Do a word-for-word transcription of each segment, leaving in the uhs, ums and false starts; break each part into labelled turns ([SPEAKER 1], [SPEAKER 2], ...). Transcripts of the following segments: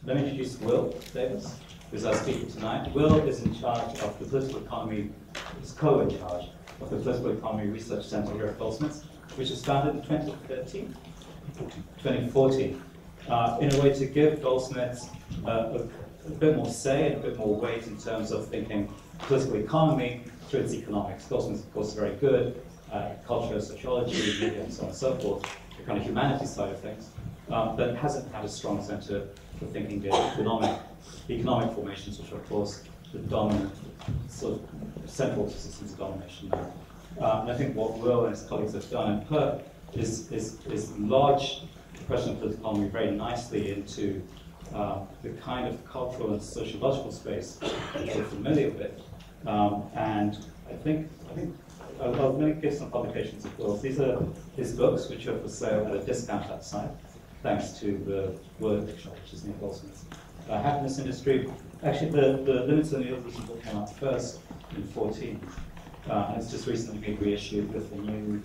[SPEAKER 1] let me introduce Will Davies, who's our speaker tonight. Will is in charge of the political economy, is co-in charge of the Political Economy Research Center here at Goldsmiths, which was founded in twenty thirteen, twenty fourteen, uh, in a way to give Goldsmiths uh, a, a bit more say and a bit more weight in terms of thinking political economy through its economics. Goldsmiths, of course, is very good at culture, sociology, media, and so on and so forth, the kind of humanities side of things, um, but hasn't had a strong center for thinking the economic, economic formations, which are, of course, the dominant, sort of central to systems of domination now. Uh, and I think what Will and his colleagues have done in PERC is, is, is lodge the question of political economy very nicely into uh, the kind of cultural and sociological space that you're familiar with. Um, and I think, I think I'll, I'll maybe give some publications of Will's. These are his books, which are for sale at a discount outside, thanks to the Word Bookshop, which is near Goldsmiths. Uh, happiness industry. Actually, the, the Limits of Neoliberalism book came out first in fourteen, uh, and it's just recently been reissued with the new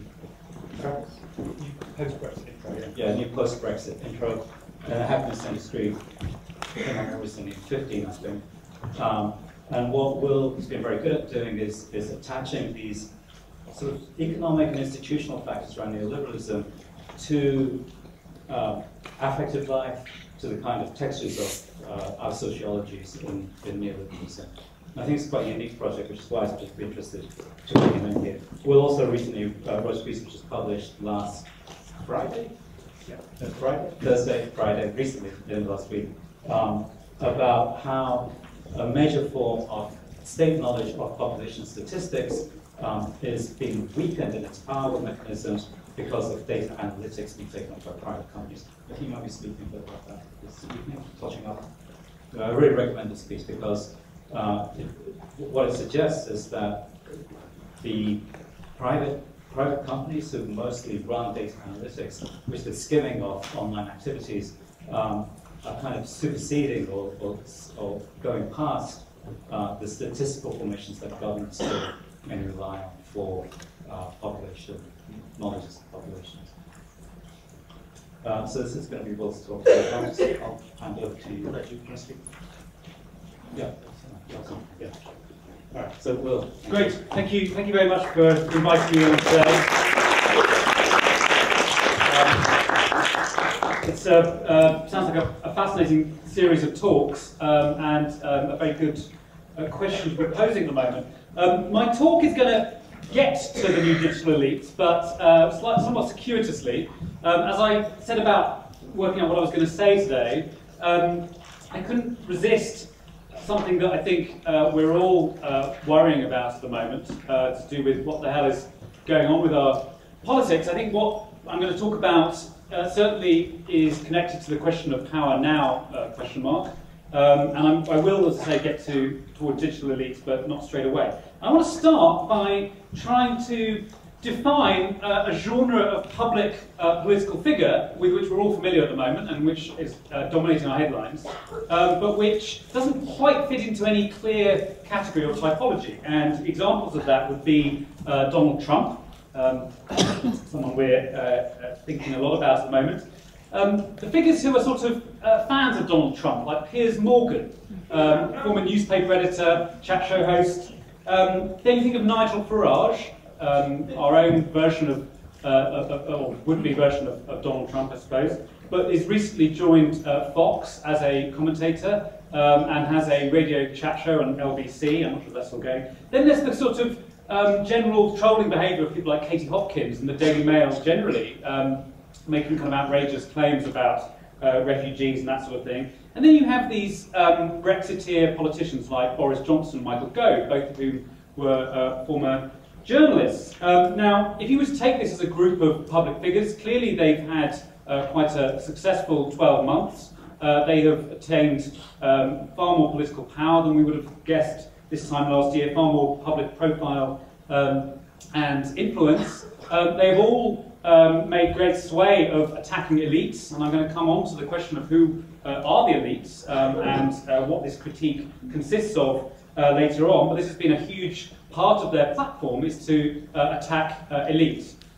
[SPEAKER 2] post-Brexit intro. Yeah,
[SPEAKER 1] yeah new post-Brexit intro. Uh, happiness industry came out more recently in fifteen, I think. Um, and what Will has been very good at doing is, is attaching these sort of economic and institutional factors around neoliberalism to um, affective life, to the kind of textures of uh, our sociologies in, in neoliberalism. I think it's quite a unique project, which is why I was particularly interested to bring him in here. Will also recently uh, wrote a piece which was published last Friday?
[SPEAKER 2] yeah.
[SPEAKER 1] Uh, Friday? Thursday, Friday, recently, the end of last week, um, about how a major form of state knowledge of population statistics um, is being weakened in its power mechanisms because of data analytics being taken up by private companies. I think you might be speaking a bit about that this evening, touching up. Uh, I really recommend this piece because uh, it, what it suggests is that the private private companies who mostly run data analytics, which is skimming of online activities, um, are kind of superseding or, or, or going past uh, the statistical formations that governments still mainly rely on for uh, population, knowledge of populations. Uh, so this is going to be Will's talk. So I'll, just, I'll hand over to you. Let you can I speak? Yeah. Yeah. All right. So Will.
[SPEAKER 2] Great. Thank you. Thank you very much for inviting me on today. Um, it's uh, uh, sounds like a, a fascinating series of talks um, and um, a very good uh, question we're posing at the moment. Um, my talk is going to get to the new digital elites, but uh, slight, somewhat circuitously. Um, as I said about working out what I was going to say today, um, I couldn't resist something that I think uh, we're all uh, worrying about at the moment, uh, to do with what the hell is going on with our politics. I think what I'm going to talk about uh, certainly is connected to the question of power now, uh, question mark. Um, and I'm, I will, as I say, get to toward digital elites, but not straight away. I want to start by trying to define uh, a genre of public uh, political figure with which we're all familiar at the moment and which is uh, dominating our headlines, um, but which doesn't quite fit into any clear category or typology. And examples of that would be uh, Donald Trump, um, someone we're uh, uh, thinking a lot about at the moment. Um, the figures who are sort of uh, fans of Donald Trump, like Piers Morgan, um, former newspaper editor, chat show host. Um, then you think of Nigel Farage, um, our own version of, uh, of, or would-be version of, of Donald Trump, I suppose, but is recently joined uh, Fox as a commentator um, and has a radio chat show on L B C. I'm not sure if that's still going. Then there's the sort of um, general trolling behaviour of people like Katie Hopkins and the Daily Mail generally, um, making kind of outrageous claims about uh, refugees and that sort of thing. And then you have these um, Brexiteer politicians like Boris Johnson and Michael Gove, both of whom were uh, former journalists. Um, now, if you were to take this as a group of public figures, clearly they've had uh, quite a successful twelve months. Uh, they have attained um, far more political power than we would have guessed this time last year, far more public profile um, and influence. Um, they've all Um, made great sway of attacking elites, and I'm going to come on to the question of who uh, are the elites um, and uh, what this critique consists of uh, later on. But this has been a huge part of their platform, is to uh, attack uh, elites.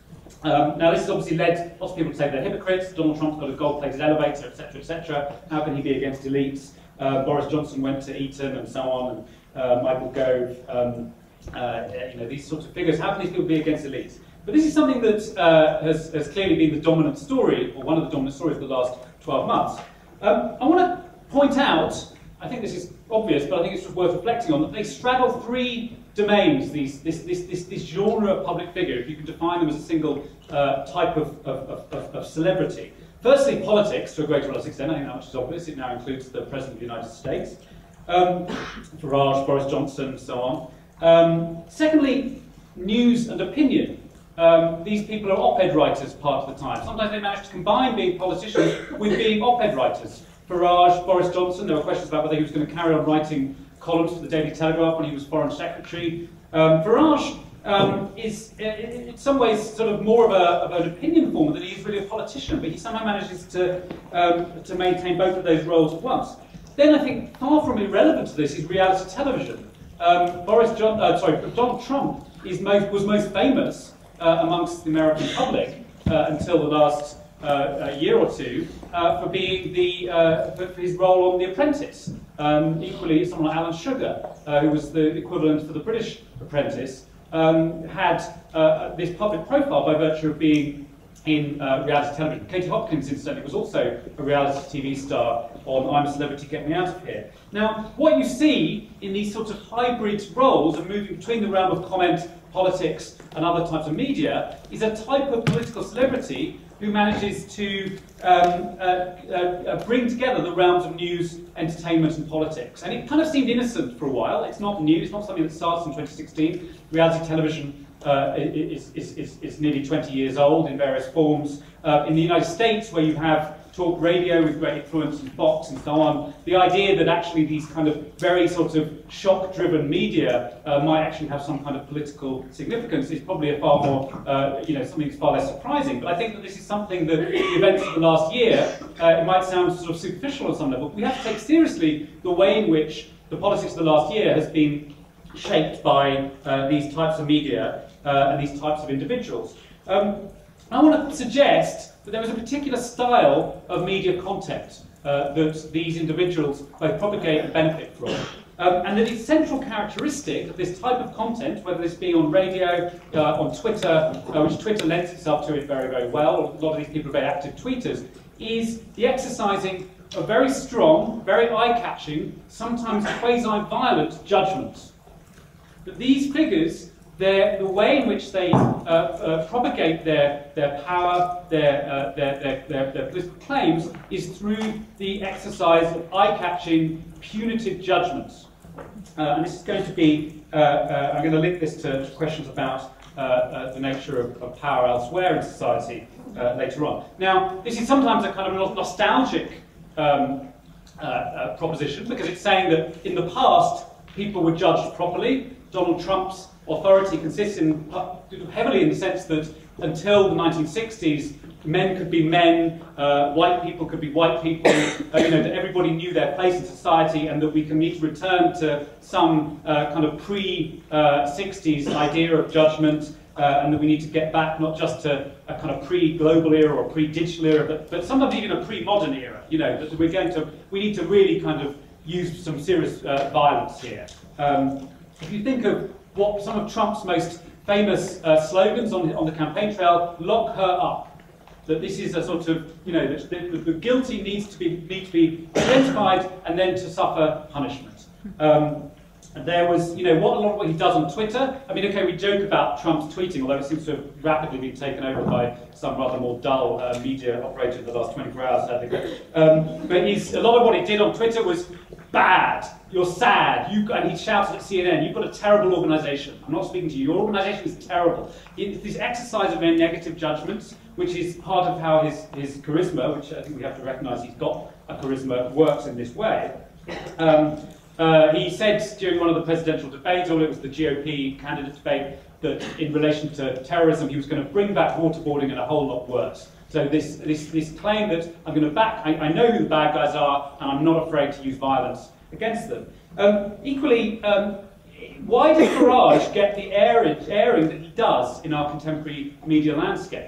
[SPEAKER 2] Um, now, this has obviously led lots of people to say they're hypocrites. Donald Trump's got a gold-plated elevator, et cetera, et cetera. How can he be against elites? Uh, Boris Johnson went to Eton and so on, and uh, Michael Gove, um, uh, you know, these sorts of figures. How can these people be against elites? But this is something that uh, has, has clearly been the dominant story, or one of the dominant stories of the last twelve months. Um, I want to point out, I think this is obvious, but I think it's just worth reflecting on, that they straddle three domains, these, this, this, this, this genre of public figure, if you can define them as a single uh, type of, of, of, of celebrity. Firstly, politics, to a greater or less extent. I think that much is obvious. It now includes the President of the United States, um, Farage, Boris Johnson, and so on. Um, secondly, news and opinion. Um, these people are op-ed writers part of the time. Sometimes they manage to combine being politicians with being op-ed writers. Farage, Boris Johnson, there were questions about whether he was going to carry on writing columns for the Daily Telegraph when he was Foreign Secretary. Um, Farage um, is, in some ways, sort of more of, a, of an opinion former than he is really a politician, but he somehow manages to, um, to maintain both of those roles at once. Then I think far from irrelevant to this is reality television. Um, Boris John, uh, sorry, Donald Trump is most, was most famous Uh, amongst the American public uh, until the last uh, a year or two uh, for being the uh, for his role on The Apprentice. Um, equally, someone like Alan Sugar, uh, who was the equivalent for the British Apprentice, um, had uh, this public profile by virtue of being in uh, reality television. Katie Hopkins, incidentally, was also a reality T V star on I'm a Celebrity, Get Me Out of Here. Now, what you see in these sorts of hybrid roles and moving between the realm of comment, politics, and other types of media is a type of political celebrity who manages to um, uh, uh, bring together the realms of news, entertainment, and politics. And it kind of seemed innocent for a while. It's not new. It's not something that starts in twenty sixteen. Reality television uh, is, is, is, is nearly twenty years old in various forms. Uh, in the United States, where you have talk radio with great influence and Fox and so on, the idea that actually these kind of very sort of shock-driven media uh, might actually have some kind of political significance is probably a far more, uh, you know, something that's far less surprising. But I think that this is something that the events of the last year, uh, it might sound sort of superficial on some level. We have to take seriously the way in which the politics of the last year has been shaped by uh, these types of media uh, and these types of individuals. Um, I want to suggest that there was a particular style of media content uh, that these individuals both propagate and benefit from. Um, and that its central characteristic of this type of content, whether this be on radio, uh, on Twitter, uh, which Twitter lends itself to it very, very well, a lot of these people are very active tweeters, is the exercising of very strong, very eye-catching, sometimes quasi-violent judgments. That these figures, Their, the way in which they uh, uh, propagate their, their power, their, uh, their, their, their, their political claims, is through the exercise of eye-catching, punitive judgments. Uh, and this is going to be, uh, uh, I'm going to link this to questions about uh, uh, the nature of, of power elsewhere in society uh, later on. Now, this is sometimes a kind of nostalgic um, uh, uh, proposition, because it's saying that in the past, people were judged properly. Donald Trump's authority consists in, uh, heavily in the sense that until the nineteen sixties, men could be men, uh, white people could be white people, uh, you know, that everybody knew their place in society, and that we can need to return to some uh, kind of pre-sixties uh, idea of judgment, uh, and that we need to get back not just to a kind of pre-global era or pre-digital era, but, but sometimes even a pre-modern era, you know, that we're going to, we need to really kind of use some serious uh, violence here. Um, if you think of what some of Trump's most famous uh, slogans on the, on the campaign trail, lock her up. That this is a sort of, you know, that the, the guilty needs to be need to be identified and then to suffer punishment. Um, and there was, you know, what a lot of what he does on Twitter. I mean, okay, we joke about Trump's tweeting, although it seems to have rapidly been taken over by some rather more dull uh, media operator in the last twenty-four hours, I think. Um, but he's, a lot of what he did on Twitter was bad. You're sad. You, and he shouted at C N N, you've got a terrible organisation. I'm not speaking to you. Your organisation is terrible. It's this exercise of their negative judgments, which is part of how his, his charisma, which I think we have to recognise he's got a charisma, works in this way. Um, uh, he said during one of the presidential debates, or it was the G O P candidate debate, that in relation to terrorism, he was going to bring back waterboarding and a whole lot worse. So this, this, this claim that I'm going to back, I, I know who the bad guys are, and I'm not afraid to use violence against them. Um, equally, um, why does Farage get the airing, airing that he does in our contemporary media landscape?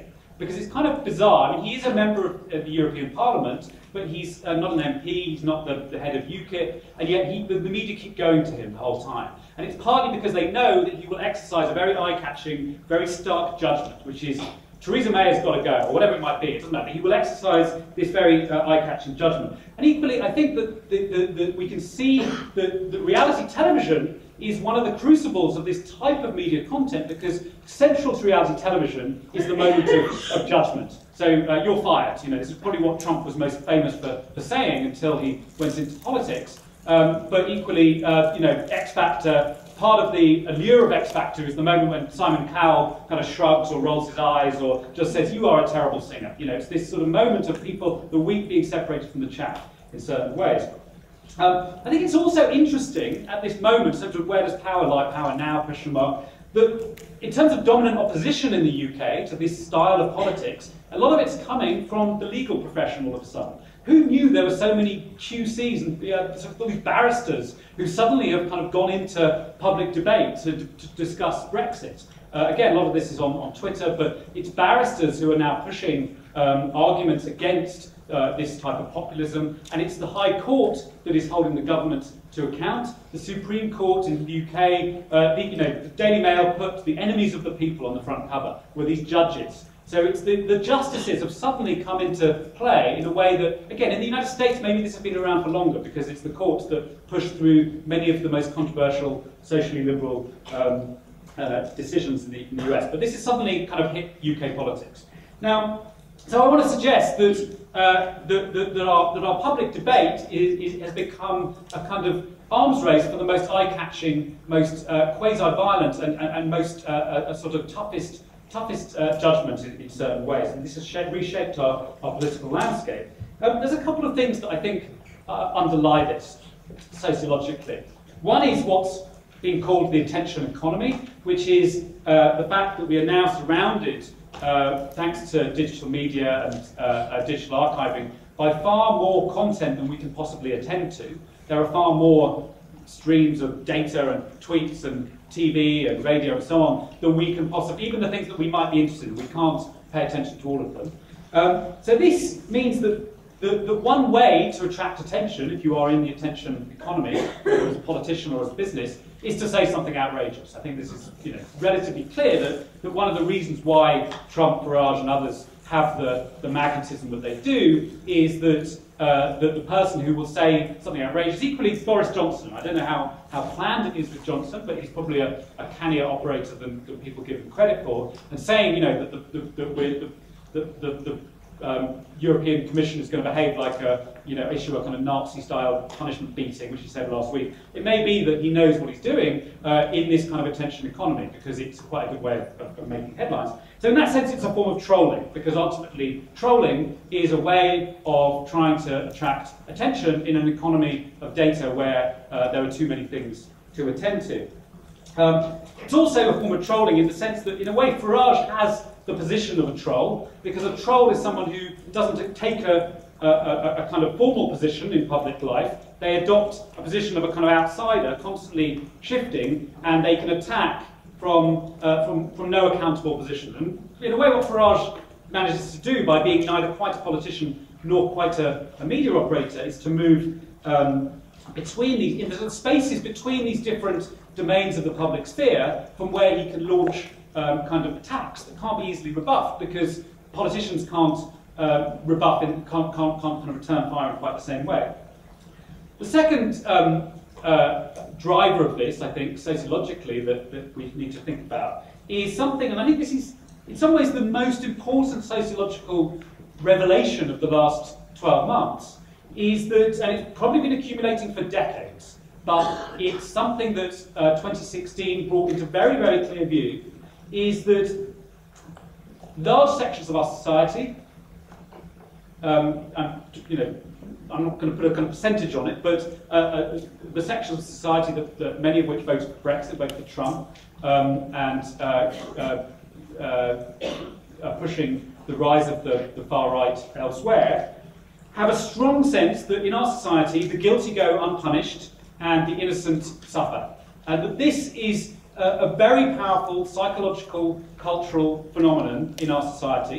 [SPEAKER 2] because it's kind of bizarre. I mean, he is a member of, of the European Parliament, but he's uh, not an M P, he's not the, the head of UKIP, and yet he, the, the media keep going to him the whole time. And it's partly because they know that he will exercise a very eye-catching, very stark judgment, which is, Theresa May has got to go, or whatever it might be, it doesn't matter. He will exercise this very uh, eye-catching judgment. And equally, I think that, the, the, the, we can see that, that reality television is one of the crucibles of this type of media content, because central to reality television is the moment of, of judgment. So uh, you're fired. You know, this is probably what Trump was most famous for, for saying until he went into politics. Um, but equally, uh, you know, X Factor, part of the allure of X Factor is the moment when Simon Cowell kind of shrugs or rolls his eyes or just says, "You are a terrible singer." You know, it's this sort of moment of people, the wheat being separated from the chaff in certain ways. Um, I think it's also interesting at this moment, in terms of where does power lie, power now, question mark, that in terms of dominant opposition in the U K to this style of politics, a lot of it's coming from the legal profession all of a sudden. Who knew there were so many Q Cs and uh, sort of all these barristers who suddenly have kind of gone into public debate to, to discuss Brexit? Uh, again, a lot of this is on, on Twitter, but it's barristers who are now pushing um, arguments against uh, this type of populism, and it's the High Court that is holding the government to account. The Supreme Court in the U K, uh, the, you know, the Daily Mail put the enemies of the people on the front cover, were these judges. So it's the, the justices have suddenly come into play in a way that, again, in the United States, maybe this has been around for longer because it's the courts that push through many of the most controversial, socially liberal um, uh, decisions in the, in the U S. But this has suddenly kind of hit U K politics. Now, so I want to suggest that, uh, that, that, that, our, that our public debate is, is, has become a kind of arms race for the most eye-catching, most uh, quasi-violent and, and, and most uh, a sort of toughest toughest uh, judgment in, in certain ways, and this has shaped, reshaped our, our political landscape. Um, there's a couple of things that I think uh, underlie this sociologically. One is what's being called the attention economy, which is uh, the fact that we are now surrounded, uh, thanks to digital media and uh, uh, digital archiving, by far more content than we can possibly attend to. There are far more streams of data and tweets and T V and radio and so on than we can possibly, even the things that we might be interested in, we can't pay attention to all of them. Um, so this means that the, the one way to attract attention, if you are in the attention economy, or as a politician or as a business, is to say something outrageous. I think this is, you know, relatively clear that, that one of the reasons why Trump, Farage and others have the, the magnetism that they do is that Uh, that the person who will say something outrageous, equally it's Boris Johnson. I don't know how, how planned it is with Johnson, but he's probably a, a cannier operator than, than people give him credit for. And saying, you know, that the, the, the, the, the, the, the um, European Commission is going to behave like a, you know, issue a kind of Nazi-style punishment beating, which he said last week. It may be that he knows what he's doing uh, in this kind of attention economy, because it's quite a good way of, of making headlines. So in that sense, it's a form of trolling, because ultimately trolling is a way of trying to attract attention in an economy of data where uh, there are too many things to attend to. Um, it's also a form of trolling in the sense that, in a way, Farage has the position of a troll, because a troll is someone who doesn't take a, a, a, a kind of formal position in public life. They adopt a position of a kind of outsider, constantly shifting, and they can attack from, uh, from, from no accountable position. And in a way, what Farage manages to do by being neither quite a politician nor quite a, a media operator is to move um, between these, in the spaces between these different domains of the public sphere, from where he can launch um, kind of attacks that can't be easily rebuffed, because politicians can't uh, rebuff and can't, can't, can't kind of return fire in quite the same way. The second um, uh, driver of this, I think, sociologically, that, that we need to think about is something, and I think this is in some ways the most important sociological revelation of the last twelve months, is that, and it's probably been accumulating for decades, but it's something that uh, twenty sixteen brought into very, very clear view, is that large sections of our society, um, and, you know, I'm not going to put a kind of percentage on it, but uh, uh, the sections of society that, that many of which voted for Brexit, voted for Trump, um, and uh, uh, uh, are pushing the rise of the, the far right elsewhere, have a strong sense that in our society the guilty go unpunished and the innocent suffer. And that this is a, a very powerful psychological, cultural phenomenon in our society.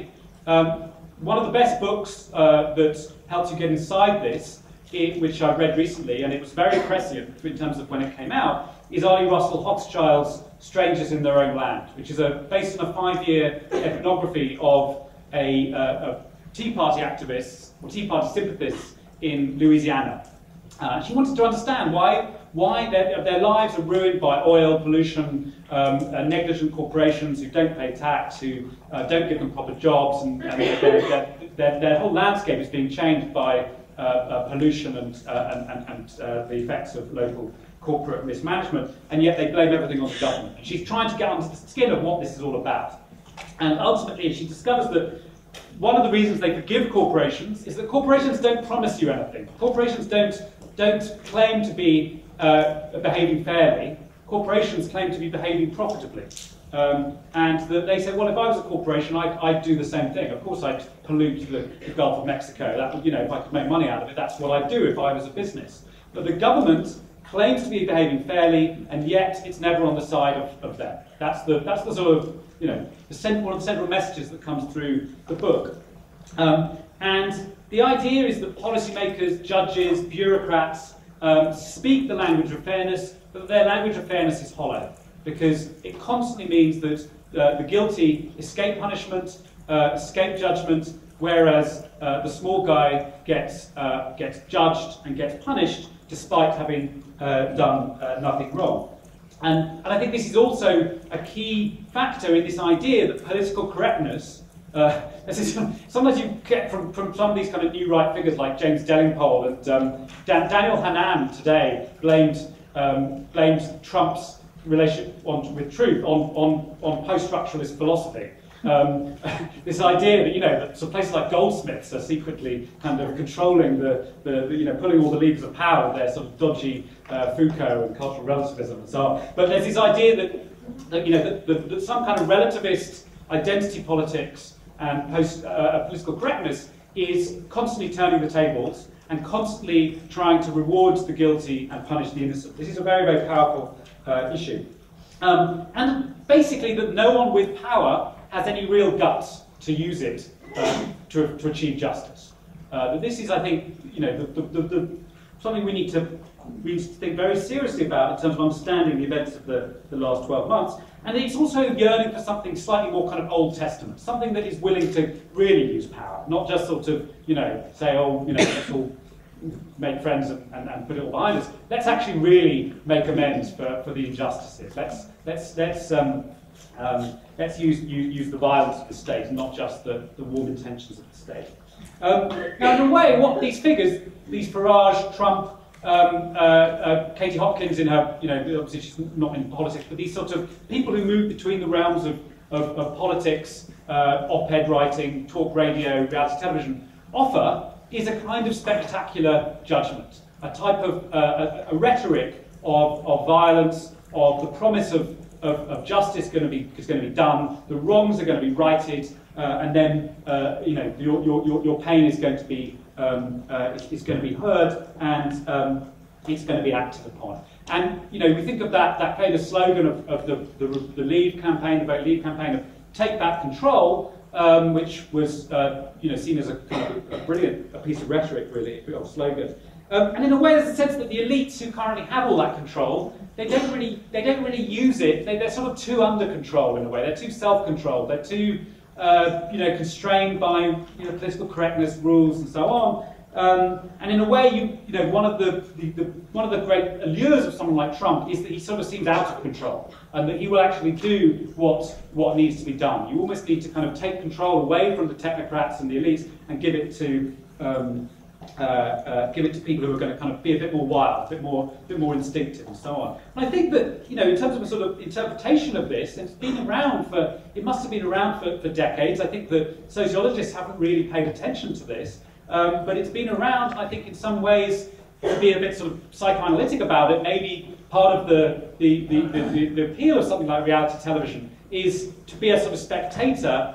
[SPEAKER 2] Um, one of the best books uh, that helps you get inside this, it, which I've read recently, and it was very impressive in terms of when it came out, is Ali Russell Hochschild's Strangers in Their Own Land, which is a, based on a five-year ethnography of a, uh, a Tea Party activists, or Tea Party sympathists in Louisiana. Uh, she wanted to understand why, why their, their lives are ruined by oil, pollution, um, uh, negligent corporations who don't pay tax, who uh, don't give them proper jobs, and, and their, their, their, their whole landscape is being changed by uh, uh, pollution and, uh, and, and, and uh, the effects of local corporate mismanagement, and yet they blame everything on the government. And she's trying to get under the skin of what this is all about. And ultimately, she discovers that one of the reasons they forgive corporations is that corporations don't promise you anything. Corporations don't, don't claim to be uh, behaving fairly. Corporations claim to be behaving profitably. Um, and that they say, well, if I was a corporation, I'd, I'd do the same thing. Of course, I'd pollute the, the Gulf of Mexico. That would, you know, if I could make money out of it, that's what I'd do if I was a business. But the government claims to be behaving fairly, and yet it's never on the side of, of them. That's the, that's the sort of, you know, the cent one of the central messages that comes through the book. Um, and the idea is that policymakers, judges, bureaucrats um, speak the language of fairness, but their language of fairness is hollow, because it constantly means that uh, the guilty escape punishment, uh, escape judgment, whereas uh, the small guy gets, uh, gets judged and gets punished despite having uh, done uh, nothing wrong. And, and I think this is also a key factor in this idea that political correctness, uh, this is, sometimes you get from, from some of these kind of new right figures like James Dellingpole, and um, Dan, Daniel Hannan today blamed, um, blamed Trump's relationship on, with truth on, on, on post-structuralist philosophy. Um, this idea that, you know, that so places like Goldsmiths are secretly kind of controlling the, the, the, you know, pulling all the levers of power with their sort of dodgy uh, Foucault and cultural relativism and so on. But there's this idea that, that you know, that, that, that some kind of relativist identity politics and post uh, political correctness is constantly turning the tables and constantly trying to reward the guilty and punish the innocent. This is a very, very powerful uh, issue. Um, and basically that no one with power has any real guts to use it um, to, to achieve justice. Uh, but this is, I think, you know, the, the, the, the, something we need, to, we need to think very seriously about in terms of understanding the events of the, the last twelve months. And it's also yearning for something slightly more kind of Old Testament, something that is willing to really use power, not just sort of, you know, say, oh, you know, let's all make friends and, and, and put it all behind us. Let's actually really make amends for, for the injustices. Let's, let's, let's, um, um, let's use, use, use the violence of the state, not just the, the warm intentions of the state. Um, now, in a way, what these figures, these Farage, Trump, um, uh, uh, Katie Hopkins in her, you know, obviously she's not in politics, but these sorts of people who move between the realms of, of, of politics, uh, op-ed writing, talk radio, reality television, offer is a kind of spectacular judgment, a type of uh, a, a rhetoric of, of violence, of the promise of, of, of justice going to be is going to be done, the wrongs are going to be righted, uh, and then uh, you know your, your your pain is going to be um, uh, is going to be heard, and um, it's going to be acted upon. And you know we think of that that famous slogan of, of the, the the Leave campaign, the Vote Leave campaign of "Take Back Control." Um, which was, uh, you know, seen as a kind of a brilliant a piece of rhetoric, really, or slogan. Um, and in a way, there's a sense that the elites who currently have all that control, they don't really, they don't really use it. They, they're sort of too under control in a way. They're too self-controlled. They're too, uh, you know, constrained by you know political correctness rules and so on. Um, and in a way, you, you know, one of the, the, the one of the great allures of someone like Trump is that he sort of seems out of control, and that he will actually do what what needs to be done. You almost need to kind of take control away from the technocrats and the elites and give it to um, uh, uh, give it to people who are going to kind of be a bit more wild, a bit more, a bit more instinctive, and so on. And I think that you know, in terms of a sort of interpretation of this, it's been around for it must have been around for, for decades. I think that sociologists haven't really paid attention to this. Um, but it's been around, I think, in some ways, to be a bit sort of psychoanalytic about it. Maybe part of the, the, the, the, the appeal of something like reality television is to be a sort of spectator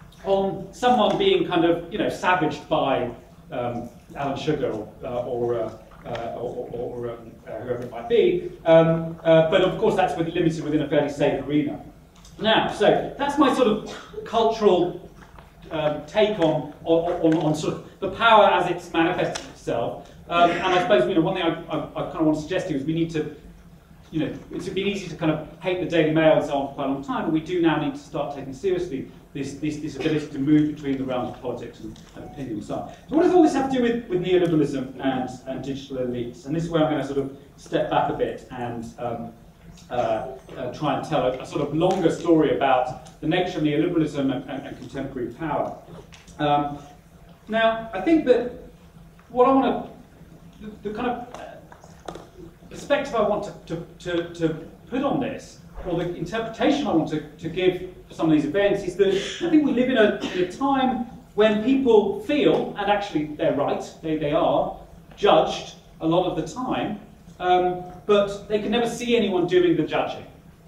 [SPEAKER 2] on someone being kind of, you know, savaged by um, Alan Sugar or, uh, or, uh, uh, or, or um, uh, whoever it might be. Um, uh, but of course, that's limited within a fairly safe arena. Now, so that's my sort of cultural um, take on, on, on, on sort of the power as it's manifested itself. Um, and I suppose, you know, one thing I, I, I kind of want to suggest to you is we need to, you know, it's been easy to kind of hate the Daily Mail and so on for quite a long time, but we do now need to start taking seriously this, this, this ability to move between the realms of politics and, and opinion and so on. So what does all this have to do with, with neoliberalism and, and digital elites? And this is where I'm going to sort of step back a bit and um, uh, uh, try and tell a, a sort of longer story about the nature of neoliberalism and, and, and contemporary power. Um, now, I think that what I want to, the, the kind of perspective I want to, to, to, to put on this, or the interpretation I want to, to give for some of these events, is that I think we live in a, in a time when people feel, and actually they're right, they, they are, judged a lot of the time, um, but they can never see anyone doing the judging.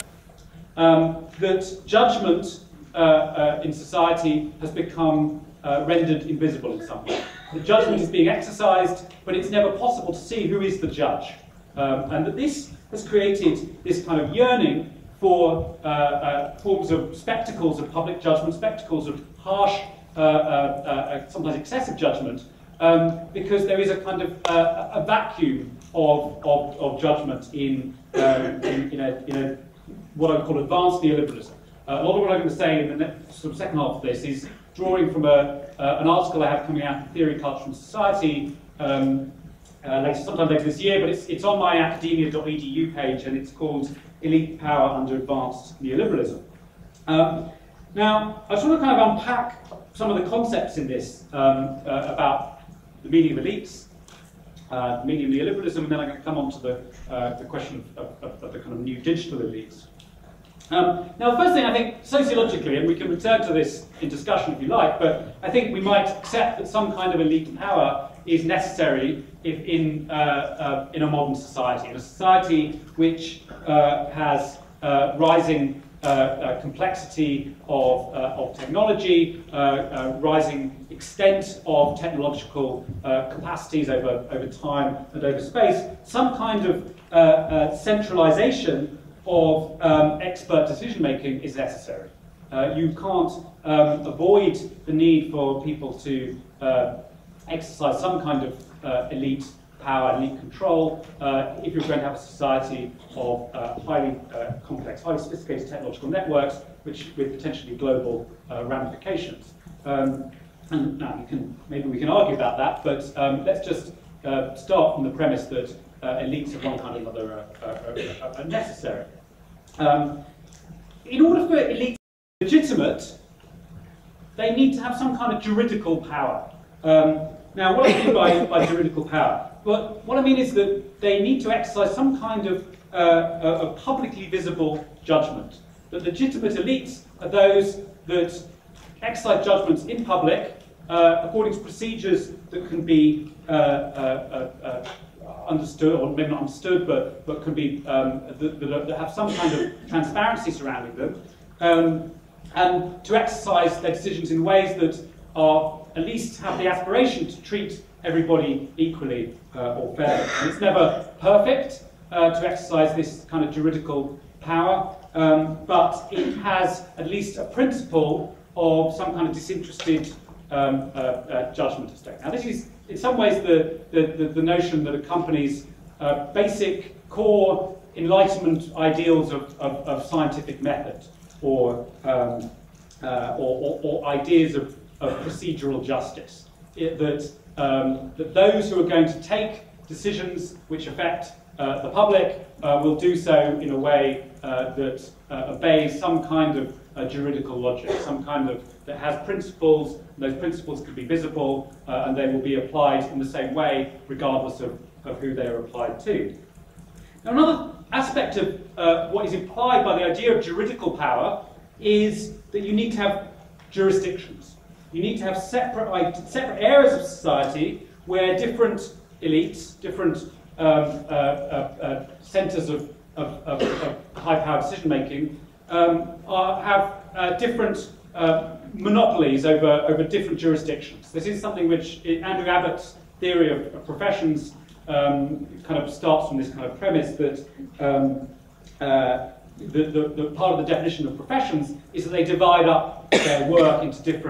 [SPEAKER 2] Um, that judgment uh, uh, in society has become uh, rendered invisible in some way. The judgment is being exercised, but it's never possible to see who is the judge. Um, and that this has created this kind of yearning for uh, uh, forms of spectacles of public judgment, spectacles of harsh, uh, uh, uh, sometimes excessive judgment, um, because there is a kind of uh, a vacuum of, of, of judgment in, um, in, in, a, in a, what I would call advanced neoliberalism. Uh, a lot of what I'm going to say in the next, sort of second half of this is drawing from a, uh, an article I have coming out in Theory, Culture and Society, um, Uh, later, sometime later this year, but it's, it's on my academia dot e d u page, and it's called Elite Power Under Advanced Neoliberalism. Um, now, I just want to kind of unpack some of the concepts in this um, uh, about the meaning of elites, uh, the meaning of neoliberalism, and then I'm going to come on to the, uh, the question of, of, of the kind of new digital elites. Um, now, the first thing I think, sociologically, and we can return to this in discussion if you like, but I think we might accept that some kind of elite power is necessary if in, uh, uh, in a modern society, in a society which uh, has uh, rising uh, uh, complexity of, uh, of technology, uh, uh, rising extent of technological uh, capacities over, over time and over space, some kind of uh, uh, centralization of um, expert decision making is necessary. Uh, you can't um, avoid the need for people to uh, exercise some kind of uh, elite power, elite control, uh, if you're going to have a society of uh, highly uh, complex, highly sophisticated technological networks, which with potentially global uh, ramifications. Um, and now you can, maybe we can argue about that, but um, let's just uh, start from the premise that uh, elites of one kind or another are, are, are, are necessary. Um, in order for elites to be legitimate, they need to have some kind of juridical power. Um, now, what I mean by, by juridical power? Well, what I mean is that they need to exercise some kind of uh, a, a publicly visible judgment. That legitimate elites are those that exercise judgments in public uh, according to procedures that can be uh, uh, uh, uh, understood, or maybe not understood, but, but can be, um, that, that have some kind of transparency surrounding them, um, and to exercise their decisions in ways that are at least have the aspiration to treat everybody equally uh, or fairly. And it's never perfect uh, to exercise this kind of juridical power, um, but it has at least a principle of some kind of disinterested um, uh, uh, judgment of state. Now, this is in some ways the, the, the, the notion that accompanies uh, basic core Enlightenment ideals of, of, of scientific method, or, um, uh, or, or, or ideas of, of procedural justice. It, that, um, that those who are going to take decisions which affect uh, the public uh, will do so in a way uh, that uh, obeys some kind of uh, juridical logic, some kind of that has principles. Those principles can be visible, uh, and they will be applied in the same way, regardless of, of who they are applied to. Now, another aspect of uh, what is implied by the idea of juridical power is that you need to have jurisdictions. You need to have separate, separate areas of society where different elites, different um, uh, uh, uh, centres of, of, of, of high-powered decision-making um, are, have uh, different uh, monopolies over, over different jurisdictions. This is something which Andrew Abbott's theory of, of professions um, kind of starts from this kind of premise that um, uh, the, the, the part of the definition of professions is that they divide up their work into different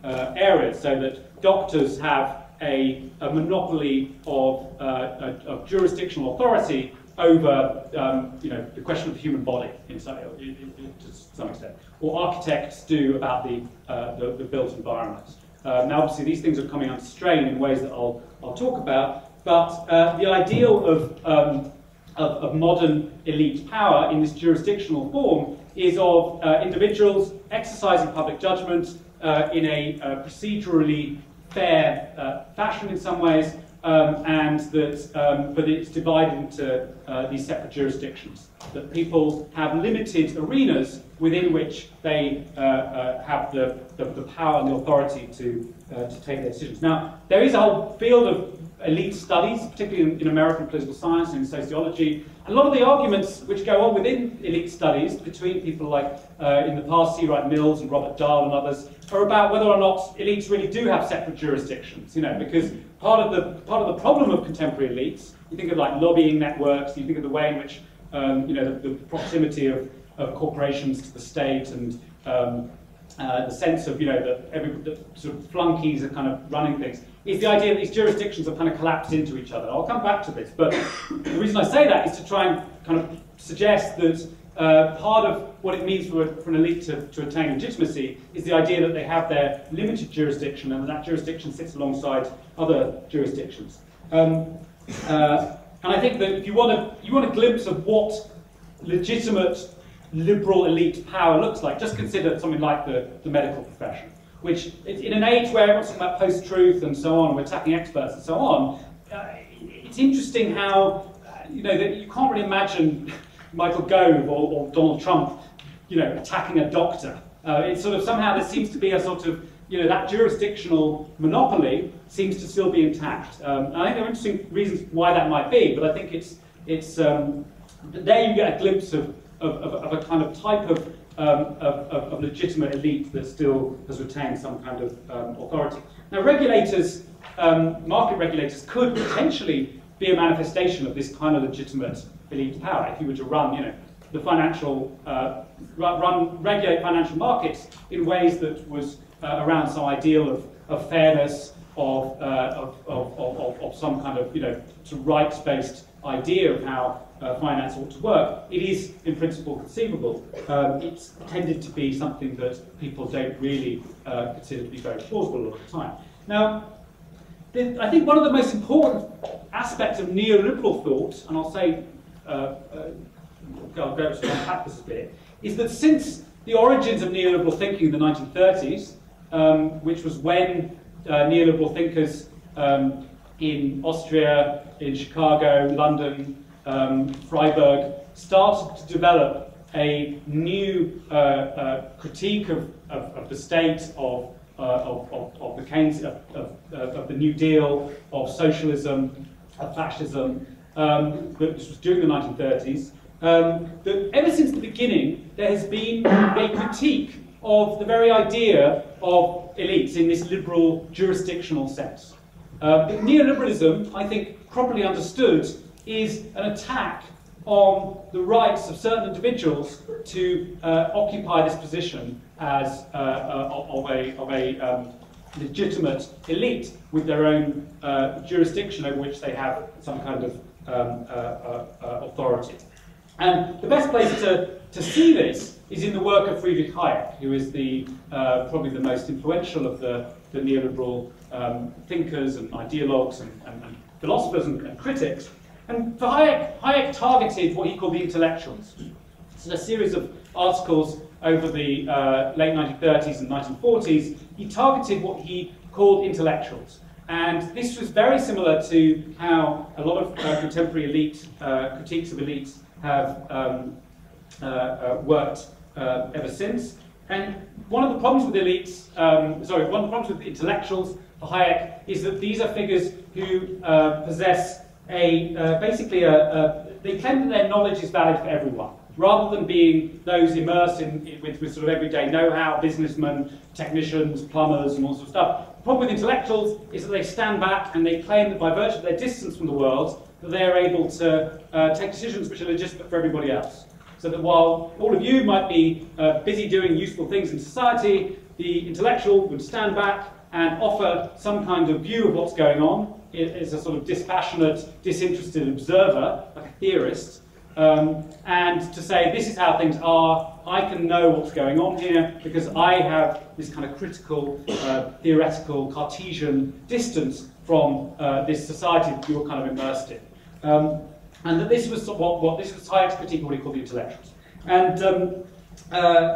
[SPEAKER 2] uh, areas, so that doctors have a, a monopoly of, uh, of jurisdictional authority over um, you know, the question of the human body in some, in, in, to some extent, or architects do about the, uh, the, the built environment. Uh, now, obviously, these things are coming under strain in ways that I'll, I'll talk about, but uh, the ideal of, um, of, of modern elite power in this jurisdictional form is of uh, individuals exercising public judgment uh, in a uh, procedurally fair uh, fashion in some ways, um, and that, um, but it's divided into uh, these separate jurisdictions. That people have limited arenas within which they uh, uh, have the, the, the power and the authority to, uh, to take their decisions. Now, there is a whole field of elite studies, particularly in, in American political science and in sociology. And a lot of the arguments which go on within elite studies between people like, uh, in the past, C. Wright Mills and Robert Dahl and others, are about whether or not elites really do have separate jurisdictions, you know, because part of the, part of the problem of contemporary elites, you think of like lobbying networks, you think of the way in which, um, you know, the, the proximity of, of corporations to the state and um, uh, the sense of, you know, that every the sort of flunkies are kind of running things, is the idea that these jurisdictions are kind of collapsed into each other. I'll come back to this, but the reason I say that is to try and kind of suggest that uh, part of what it means for, a, for an elite to, to attain legitimacy is the idea that they have their limited jurisdiction and that, that jurisdiction sits alongside other jurisdictions. Um, uh, and I think that if you want, a, you want a glimpse of what legitimate liberal elite power looks like, just consider something like the, the medical profession, which in an age where everyone's talking about post-truth and so on, we're attacking experts and so on, uh, it's interesting how, uh, you know, that you can't really imagine Michael Gove or, or Donald Trump, you know, attacking a doctor. Uh, it's sort of somehow there seems to be a sort of, you know, that jurisdictional monopoly seems to still be intact. Um, and I think there are interesting reasons why that might be, but I think it's, it's um, there you get a glimpse of, of, of, of a kind of type of Um, of, of, of legitimate elite that still has retained some kind of um, authority. Now, regulators, um, market regulators, could potentially be a manifestation of this kind of legitimate elite power. If you were to run, you know, the financial, uh, run, run regulate financial markets in ways that was uh, around some ideal of, of fairness, of, uh, of, of, of, of some kind of, you know, sort of rights-based idea of how uh, finance ought to work, it is in principle conceivable. Um, it's tended to be something that people don't really uh, consider to be very plausible a lot of the time. Now, the, I think one of the most important aspects of neoliberal thought, and I'll say, uh, uh, I'll go to unpack this a bit, is that since the origins of neoliberal thinking in the nineteen thirties, um, which was when uh, neoliberal thinkers um, in Austria, in Chicago, London, um, Freiburg, started to develop a new uh, uh, critique of, of, of the state, of, uh, of, of, of the Keynes, of, of, of the New Deal, of socialism, of fascism, um, this was during the nineteen thirties. Um, that ever since the beginning, there has been a critique of the very idea of elites in this liberal jurisdictional sense. Uh, but neoliberalism, I think, properly understood, is an attack on the rights of certain individuals to uh, occupy this position as uh, uh, of a, of a um, legitimate elite with their own uh, jurisdiction over which they have some kind of um, uh, uh, uh, authority. And the best place to, to see this is in the work of Friedrich Hayek, who is the, uh, probably the most influential of the, the neoliberal um, thinkers and ideologues and, and, and philosophers and, and critics. And for Hayek, Hayek targeted what he called the intellectuals. So a series of articles over the uh, late nineteen thirties and nineteen forties, he targeted what he called intellectuals. And this was very similar to how a lot of uh, contemporary elite uh, critiques of elites have um, uh, uh, worked uh, ever since. And one of the problems with elites, um, sorry, one of the problems with intellectuals for Hayek is that these are figures who uh, possess a, uh, basically, a, a, they claim that their knowledge is valid for everyone, rather than being those immersed in, in with, with sort of everyday know-how, businessmen, technicians, plumbers, and all sorts of stuff. The problem with intellectuals is that they stand back and they claim that by virtue of their distance from the world, that they are able to uh, take decisions which are legitimate for everybody else. So that while all of you might be uh, busy doing useful things in society, the intellectual would stand back and offer some kind of view of what's going on as a sort of dispassionate, disinterested observer, like a theorist, um, and to say, this is how things are, I can know what's going on here because I have this kind of critical, uh, theoretical, Cartesian distance from uh, this society that you're kind of immersed in. Um, and that this was what, what this was Hayek's critique of what he called the intellectuals. And um, uh,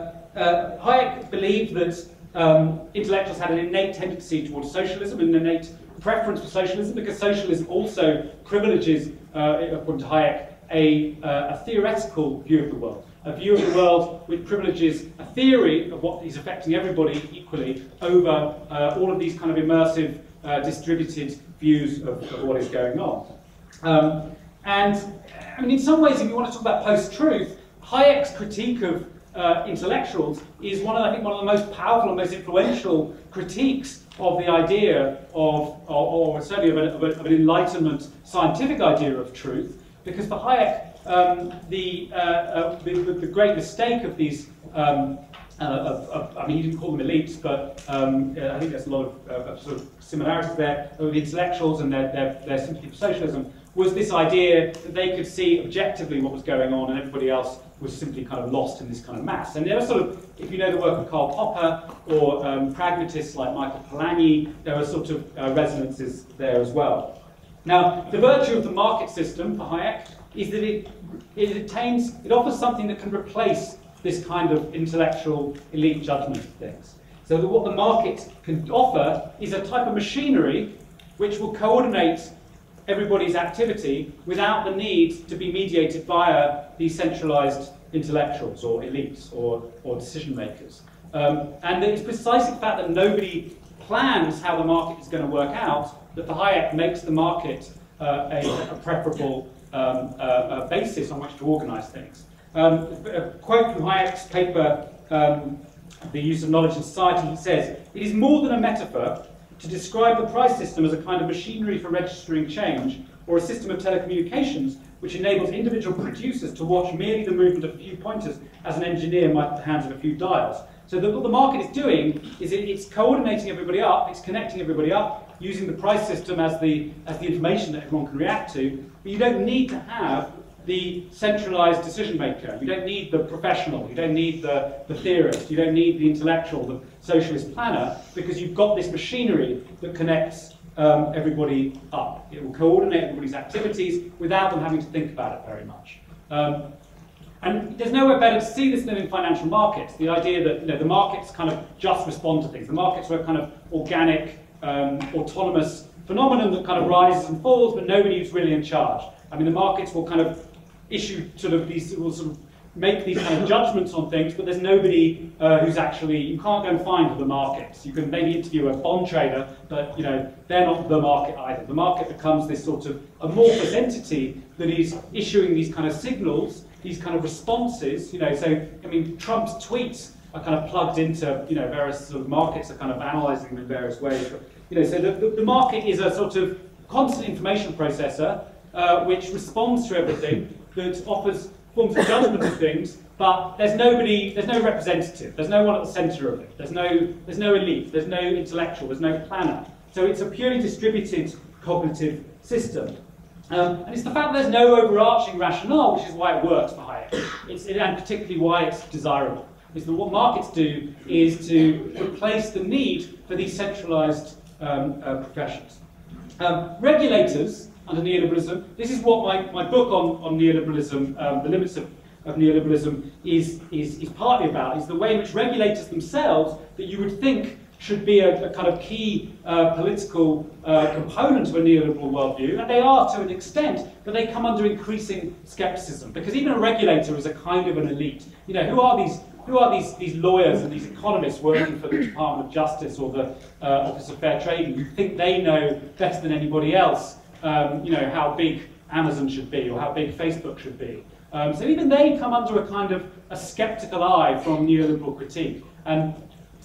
[SPEAKER 2] uh, Hayek believed that um, intellectuals had an innate tendency towards socialism, an innate preference for socialism, because socialism also privileges, uh, according to Hayek, a, uh, a theoretical view of the world, a view of the world which privileges a theory of what is affecting everybody equally over uh, all of these kind of immersive, uh, distributed views of, of what is going on. Um, and I mean, in some ways, if you want to talk about post-truth, Hayek's critique of uh, intellectuals is one of, I think, one of the most powerful and most influential critiques of the idea of, or, or certainly of, a, of, a, of an Enlightenment scientific idea of truth, because for Hayek, um, the, uh, uh, the, the great mistake of these, um, uh, of, of, I mean, he didn't call them elites, but um, I think there's a lot of uh, sort of similarities there with intellectuals and their, their, their sympathy for socialism, was this idea that they could see objectively what was going on and everybody else was simply kind of lost in this kind of mass. And there are sort of, if you know the work of Karl Popper or um, pragmatists like Michael Polanyi, there are sort of uh, resonances there as well. Now, the virtue of the market system for Hayek is that it, it attains, it offers something that can replace this kind of intellectual elite judgment of things. So that what the market can offer is a type of machinery which will coordinate everybody's activity without the need to be mediated via these centralized intellectuals or elites or, or decision makers. Um, and it's precisely the fact that nobody plans how the market is going to work out that for Hayek makes the market uh, a, a preferable um, uh, uh, basis on which to organize things. Um, a quote from Hayek's paper, um, The Use of Knowledge in Society, he says, "It is more than a metaphor to describe the price system as a kind of machinery for registering change, or a system of telecommunications which enables individual producers to watch merely the movement of a few pointers as an engineer might at the hands of a few dials." So the, what the market is doing is it, it's coordinating everybody up, it's connecting everybody up, using the price system as the, as the information that everyone can react to, but you don't need to have the centralized decision maker. You don't need the professional, you don't need the, the theorist, you don't need the intellectual, the socialist planner, because you've got this machinery that connects um, everybody up. It will coordinate everybody's activities without them having to think about it very much. Um, and there's nowhere better to see this than in financial markets. The idea that you know, the markets kind of just respond to things. The markets are a kind of organic, um, autonomous phenomenon that kind of rises and falls, but nobody's really in charge. I mean, the markets will kind of issue sort of these, will sort of make these kind of judgments on things, but there's nobody uh, who's actually, you can't go and find the markets. You can maybe interview a bond trader, but you know, they're not the market either. The market becomes this sort of amorphous entity that is issuing these kind of signals, these kind of responses, you know, so, I mean, Trump's tweets are kind of plugged into, you know, various sort of markets are kind of analysing them in various ways. But, you know, so the, the, the market is a sort of constant information processor uh, which responds to everything, that offers forms of judgment of things, but there's nobody, there's no representative, there's no one at the centre of it, there's no, there's no elite, there's no intellectual, there's no planner. So it's a purely distributed cognitive system. Um, and it's the fact that there's no overarching rationale, which is why it works for Hayek, it's, and particularly why it's desirable. Is that what markets do is to replace the need for these centralised um, uh, professions. Um, regulators under neoliberalism, this is what my, my book on, on neoliberalism, um, the limits of, of neoliberalism, is, is, is partly about, is the way in which regulators themselves, that you would think should be a, a kind of key uh, political uh, component of a neoliberal worldview, and they are to an extent, but they come under increasing scepticism, because even a regulator is a kind of an elite. You know, who are these Who are these, these lawyers and these economists working for the Department of Justice or the uh, Office of Fair Trading who think they know better than anybody else, um, you know, how big Amazon should be or how big Facebook should be? Um, so even they come under a kind of a sceptical eye from neoliberal critique. And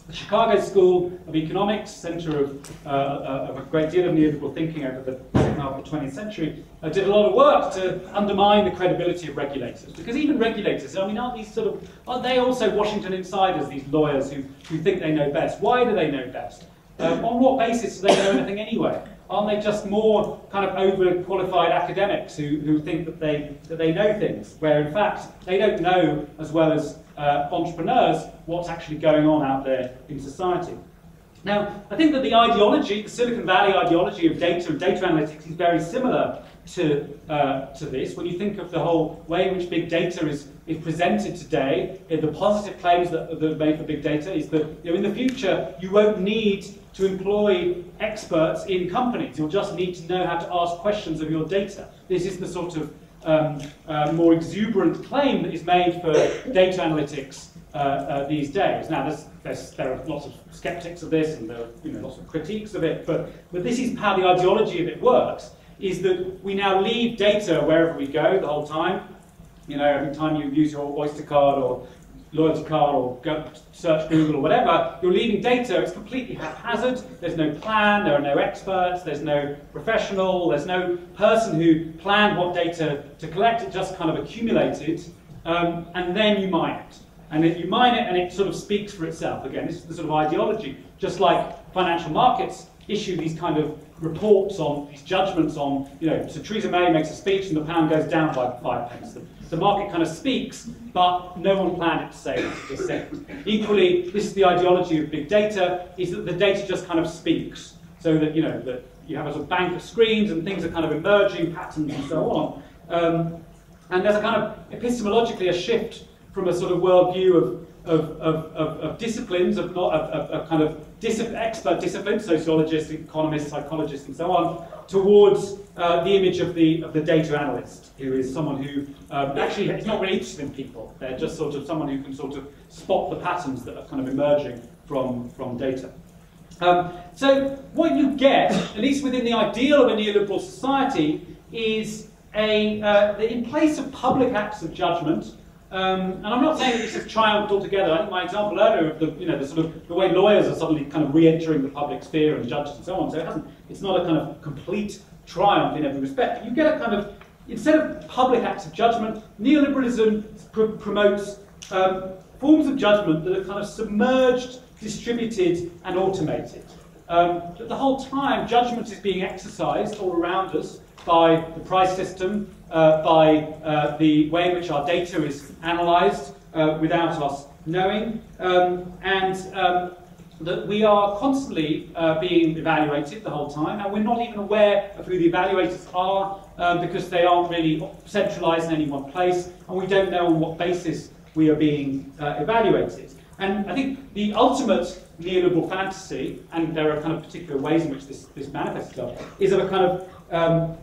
[SPEAKER 2] The Chicago School of Economics, centre of, uh, of a great deal of neoliberal thinking over the second half of the twentieth century, uh, did a lot of work to undermine the credibility of regulators. Because even regulators, I mean, aren't these sort of, aren't they also Washington insiders, these lawyers who, who think they know best? Why do they know best? Um, on what basis do they know anything anyway? Aren't they just more kind of overqualified academics who, who think that they, that they know things, where in fact they don't know as well as uh, entrepreneurs what's actually going on out there in society? Now, I think that the ideology, the Silicon Valley ideology of data and data analytics is very similar to, uh, to this. When you think of the whole way in which big data is, is presented today, the positive claims that, that are made for big data is that, you know, in the future you won't need to employ experts in companies. You'll just need to know how to ask questions of your data. This is the sort of um, uh, more exuberant claim that is made for data analytics uh, uh, these days. Now, there's, there's, there are lots of skeptics of this, and there are, you know, lots of critiques of it, but, but this is how the ideology of it works, is that we now leave data wherever we go the whole time. You know, every time you use your Oyster card or loyalty card or go search Google or whatever, you're leaving data. It's completely haphazard. There's no plan, there are no experts, there's no professional, there's no person who planned what data to collect. It just kind of accumulated, um, and then you mine it. And if you mine it and it sort of speaks for itself. Again, this is the sort of ideology. Just like financial markets issue these kind of reports on, these judgments on, you know, so Theresa May makes a speech and the pound goes down by five pence. The, the market kind of speaks, but no one planned it to say it, to say it. Equally, this is the ideology of big data, is that the data just kind of speaks. So that, you know, that you have a sort of bank of screens and things are kind of emerging, patterns and so on. Um, and there's a kind of, epistemologically, a shift from a sort of worldview of, of, of, of, of disciplines, of, not, of, of, of kind of dis expert disciplines, sociologists, economists, psychologists, and so on, towards uh, the image of the, of the data analyst, who is someone who um, actually is not really interested in people. They're just sort of someone who can sort of spot the patterns that are kind of emerging from, from data. Um, so what you get, at least within the ideal of a neoliberal society, is a, uh, in place of public acts of judgment. Um, and I'm not saying that this has triumphed altogether. I think my example earlier of the, you know, the sort of the way lawyers are suddenly kind of re-entering the public sphere and judges and so on. So it hasn't. It's not a kind of complete triumph in every respect. But you get a kind of, instead of public acts of judgment, neoliberalism pr promotes um, forms of judgment that are kind of submerged, distributed, and automated. Um, but the whole time, judgment is being exercised all around us by the price system, uh, by uh, the way in which our data is analysed uh, without us knowing, um, and um, that we are constantly uh, being evaluated the whole time, and we're not even aware of who the evaluators are um, because they aren't really centralised in any one place, and we don't know on what basis we are being uh, evaluated. And I think the ultimate neoliberal fantasy, and there are kind of particular ways in which this, this manifests itself, is of a kind of um,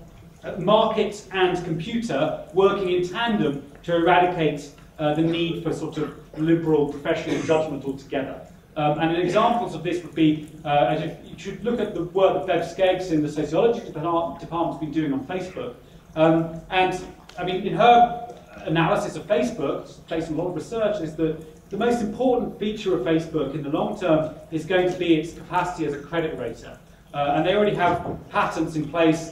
[SPEAKER 2] market and computer working in tandem to eradicate uh, the need for sort of liberal professional judgment altogether. Um, and examples of this would be, uh, as you, you should look at the work that Bev Skeggs in the sociology department has been doing on Facebook. Um, and I mean, in her analysis of Facebook, based on a lot of research, is that the most important feature of Facebook in the long term is going to be its capacity as a credit rater. Uh, and they already have patents in place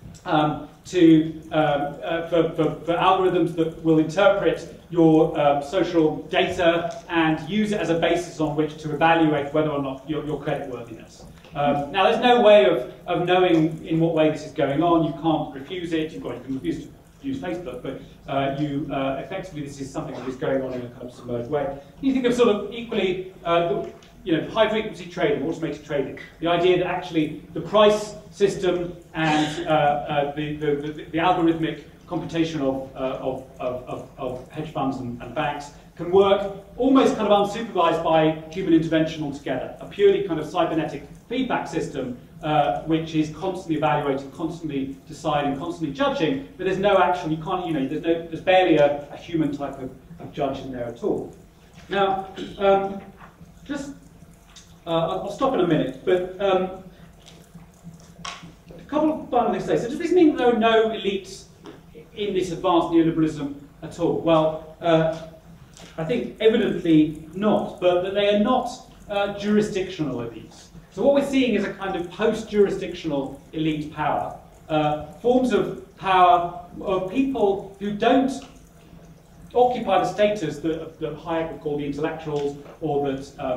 [SPEAKER 2] um, to, um, uh, for, for, for algorithms that will interpret your uh, social data and use it as a basis on which to evaluate whether or not your, your creditworthiness. Um, now, there's no way of, of knowing in what way this is going on. You can't refuse it. You've got, you can refuse to use Facebook, but uh, you uh, effectively this is something that is going on in a kind of submerged way. You think of sort of equally, uh, the, you know, high-frequency trading, automated trading. The idea that actually the price system and uh, uh, the, the, the, the algorithmic computation of, uh, of, of, of hedge funds and, and banks can work almost kind of unsupervised by human intervention altogether. A purely kind of cybernetic feedback system uh, which is constantly evaluating, constantly deciding, constantly judging, but there's no actual, you can't, you know, there's, no, there's barely a, a human type of, of judge in there at all. Now, um, just, uh, I'll stop in a minute, but um, a couple of final things to say. So does this mean that there are no elites in this advanced neoliberalism at all? Well, uh, I think evidently not, but that they are not uh, jurisdictional elites. So what we're seeing is a kind of post-jurisdictional elite power, uh, forms of power of people who don't occupy the status that, that Hayek would call the intellectuals, or that um,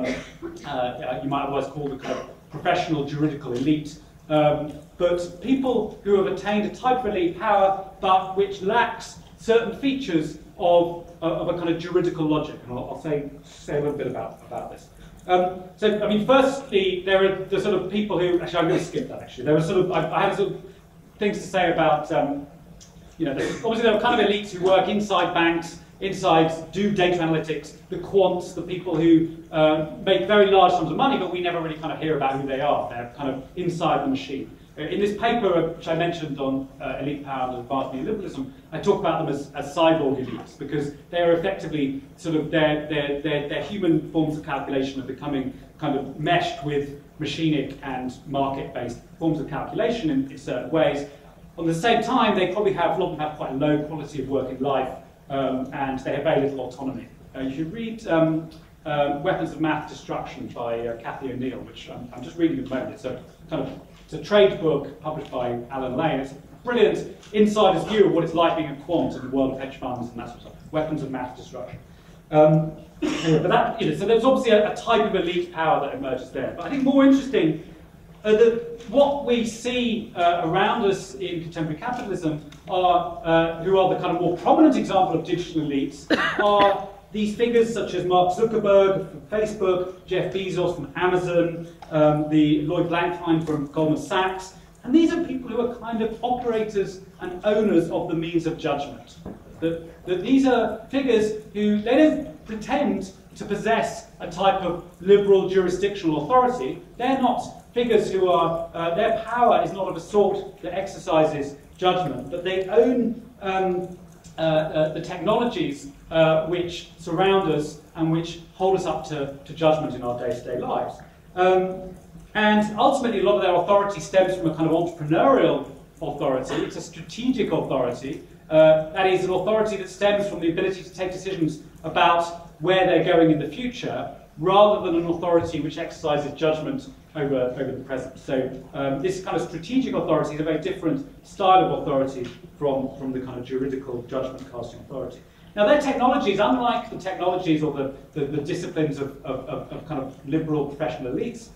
[SPEAKER 2] uh, you might otherwise call the kind of professional juridical elite, um, but people who have attained a type of elite power, but which lacks certain features of, of a kind of juridical logic. And I'll, I'll say, say a little bit about, about this. Um, so, I mean, firstly, there are the sort of people who, actually, I'm going to skip that, actually. There were sort of, I, I had sort of things to say about, um, you know, obviously there are kind of elites who work inside banks, inside, do data analytics, the quants, the people who uh, make very large sums of money, but we never really kind of hear about who they are. They're kind of inside the machine. In this paper, which I mentioned on uh, elite power and advanced neoliberalism, I talk about them as, as cyborg elites, because they're effectively sort of, their, their, their, their human forms of calculation are becoming kind of meshed with machinic and market-based forms of calculation in, in certain ways. At the same time, they probably have, a lot of them have quite a low quality of working life, um, and they have very little autonomy. Uh, you should read um, uh, Weapons of Math Destruction by uh, Cathy O'Neill, which I'm, I'm just reading at the moment. It's a kind of It's a trade book published by Alan Lane. It's a brilliant insider's view of what it's like being a quant in the world of hedge funds and that sort of stuff. Weapons of math destruction. Um, but that, you know, so there's obviously a, a type of elite power that emerges there. But I think more interesting, uh, that what we see uh, around us in contemporary capitalism are, uh, who are the kind of more prominent example of digital elites, are these figures such as Mark Zuckerberg from Facebook, Jeff Bezos from Amazon, um, the Lloyd Blankfein from Goldman Sachs. And these are people who are kind of operators and owners of the means of judgment. That, that these are figures who, they don't pretend to possess a type of liberal jurisdictional authority. They're not figures who are, uh, their power is not of a sort that exercises judgment, but they own um, uh, uh, the technologies uh, which surround us and which hold us up to, to judgment in our day-to-day lives. Um, and ultimately, a lot of their authority stems from a kind of entrepreneurial authority. It's a strategic authority. Uh, that is, an authority that stems from the ability to take decisions about where they're going in the future, rather than an authority which exercises judgment over, over the present. So um, this kind of strategic authority is a very different style of authority from, from the kind of juridical judgment-casting authority. Now, their technologies, unlike the technologies or the, the, the disciplines of, of, of kind of liberal professional elites,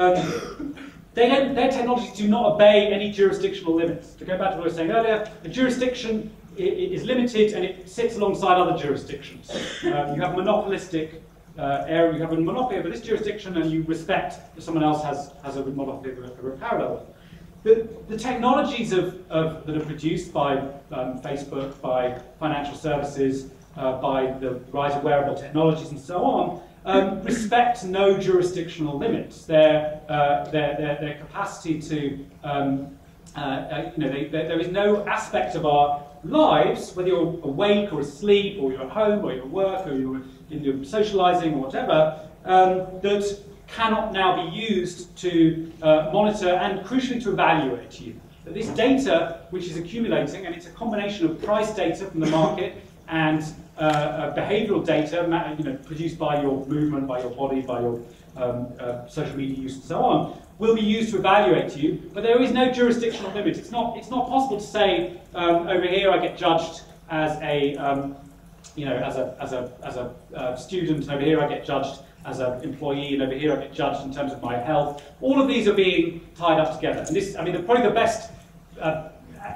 [SPEAKER 2] um, they don't, their technologies do not obey any jurisdictional limits. To go back to what I was saying earlier, a jurisdiction is limited and it sits alongside other jurisdictions. Uh, you have monopolistic uh, area, you have a monopoly over this jurisdiction, and you respect that someone else has, has a monopoly over, over a power level. The, the technologies of, of, that are produced by um, Facebook, by financial services, uh, by the rise of wearable technologies and so on, um, respect no jurisdictional limits. Their, uh, their, their, their capacity to, um, uh, uh, you know, they, they, there is no aspect of our lives, whether you're awake or asleep, or you're at home, or you're at work, or you're, you're socialising, or whatever, um, that cannot now be used to uh, monitor and, crucially, to evaluate you. That this data, which is accumulating, and it's a combination of price data from the market and uh, uh, behavioural data, you know, produced by your movement, by your body, by your um, uh, social media use, and so on, will be used to evaluate you. But there is no jurisdictional limit. It's not. It's not possible to say um, over here I get judged as a, um, you know, as a as a as a uh, student, and over here I get judged as an employee, and over here I get judged in terms of my health. All of these are being tied up together. And this, I mean, the, probably the best uh,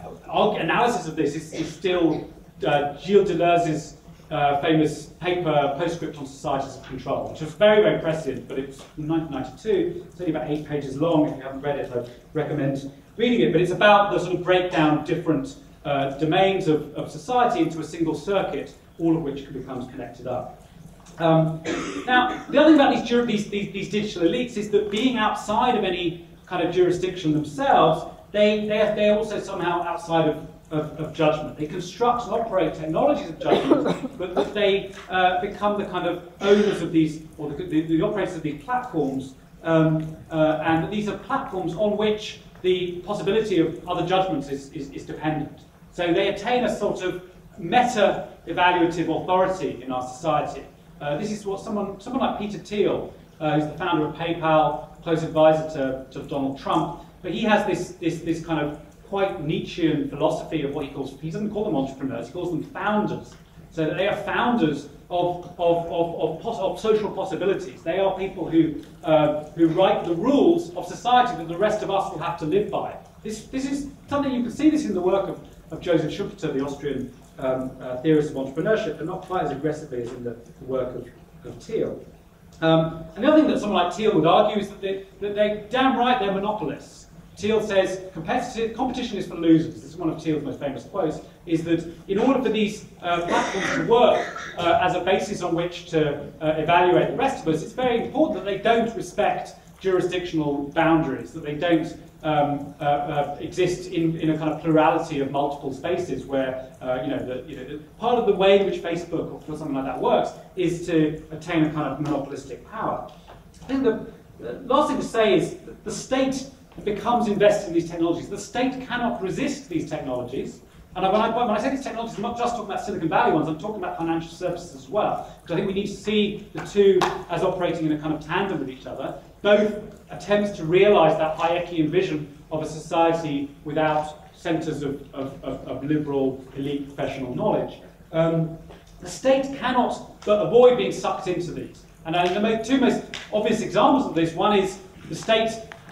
[SPEAKER 2] analysis of this is, is still uh, Gilles Deleuze's uh, famous paper, Postscript on Societies of Control, which was very, very prescient, but it was from nineteen ninety-two. It's only about eight pages long. If you haven't read it, I recommend reading it. But it's about the sort of breakdown of different uh, domains of, of society into a single circuit, all of which becomes connected up. Um, now, the other thing about these, these, these, these digital elites is that being outside of any kind of jurisdiction themselves, they, they're, they're also somehow outside of, of, of judgment. They construct and operate technologies of judgment, but that they uh, become the kind of owners of these, or the, the, the operators of these platforms, um, uh, and that these are platforms on which the possibility of other judgments is, is, is dependent. So they attain a sort of meta-evaluative authority in our society. Uh, this is what someone, someone like Peter Thiel uh, who's the founder of PayPal, close advisor to, to Donald Trump. But he has this, this, this kind of quite Nietzschean philosophy of what he calls, he doesn't call them entrepreneurs, he calls them founders. So that they are founders of, of, of, of, pos of social possibilities. They are people who, uh, who write the rules of society that the rest of us will have to live by. This, this is something, you can see this in the work of, of Joseph Schumpeter, the Austrian um, uh, theorist of entrepreneurship, but not quite as aggressively as in the, the work of, of Thiel. Um, and the other thing that someone like Thiel would argue is that they, that they damn right, they're monopolists. Thiel says competitive, competition is for losers. This is one of Thiel's most famous quotes, is that in order for these uh, platforms to work uh, as a basis on which to uh, evaluate the rest of us, it's very important that they don't respect jurisdictional boundaries, that they don't um, uh, uh, exist in, in a kind of plurality of multiple spaces where, uh, you know, the, you know, part of the way in which Facebook or something like that works is to attain a kind of monopolistic power. I think the, the last thing to say is that the state becomes invested in these technologies. The state cannot resist these technologies. And when I, when I say these technologies, I'm not just talking about Silicon Valley ones, I'm talking about financial services as well. Because I think we need to see the two as operating in a kind of tandem with each other. Both attempts to realize that Hayekian vision of a society without centers of, of, of, of liberal, elite professional knowledge. Um, the state cannot but avoid being sucked into these. And I think the two most obvious examples of this, one is the state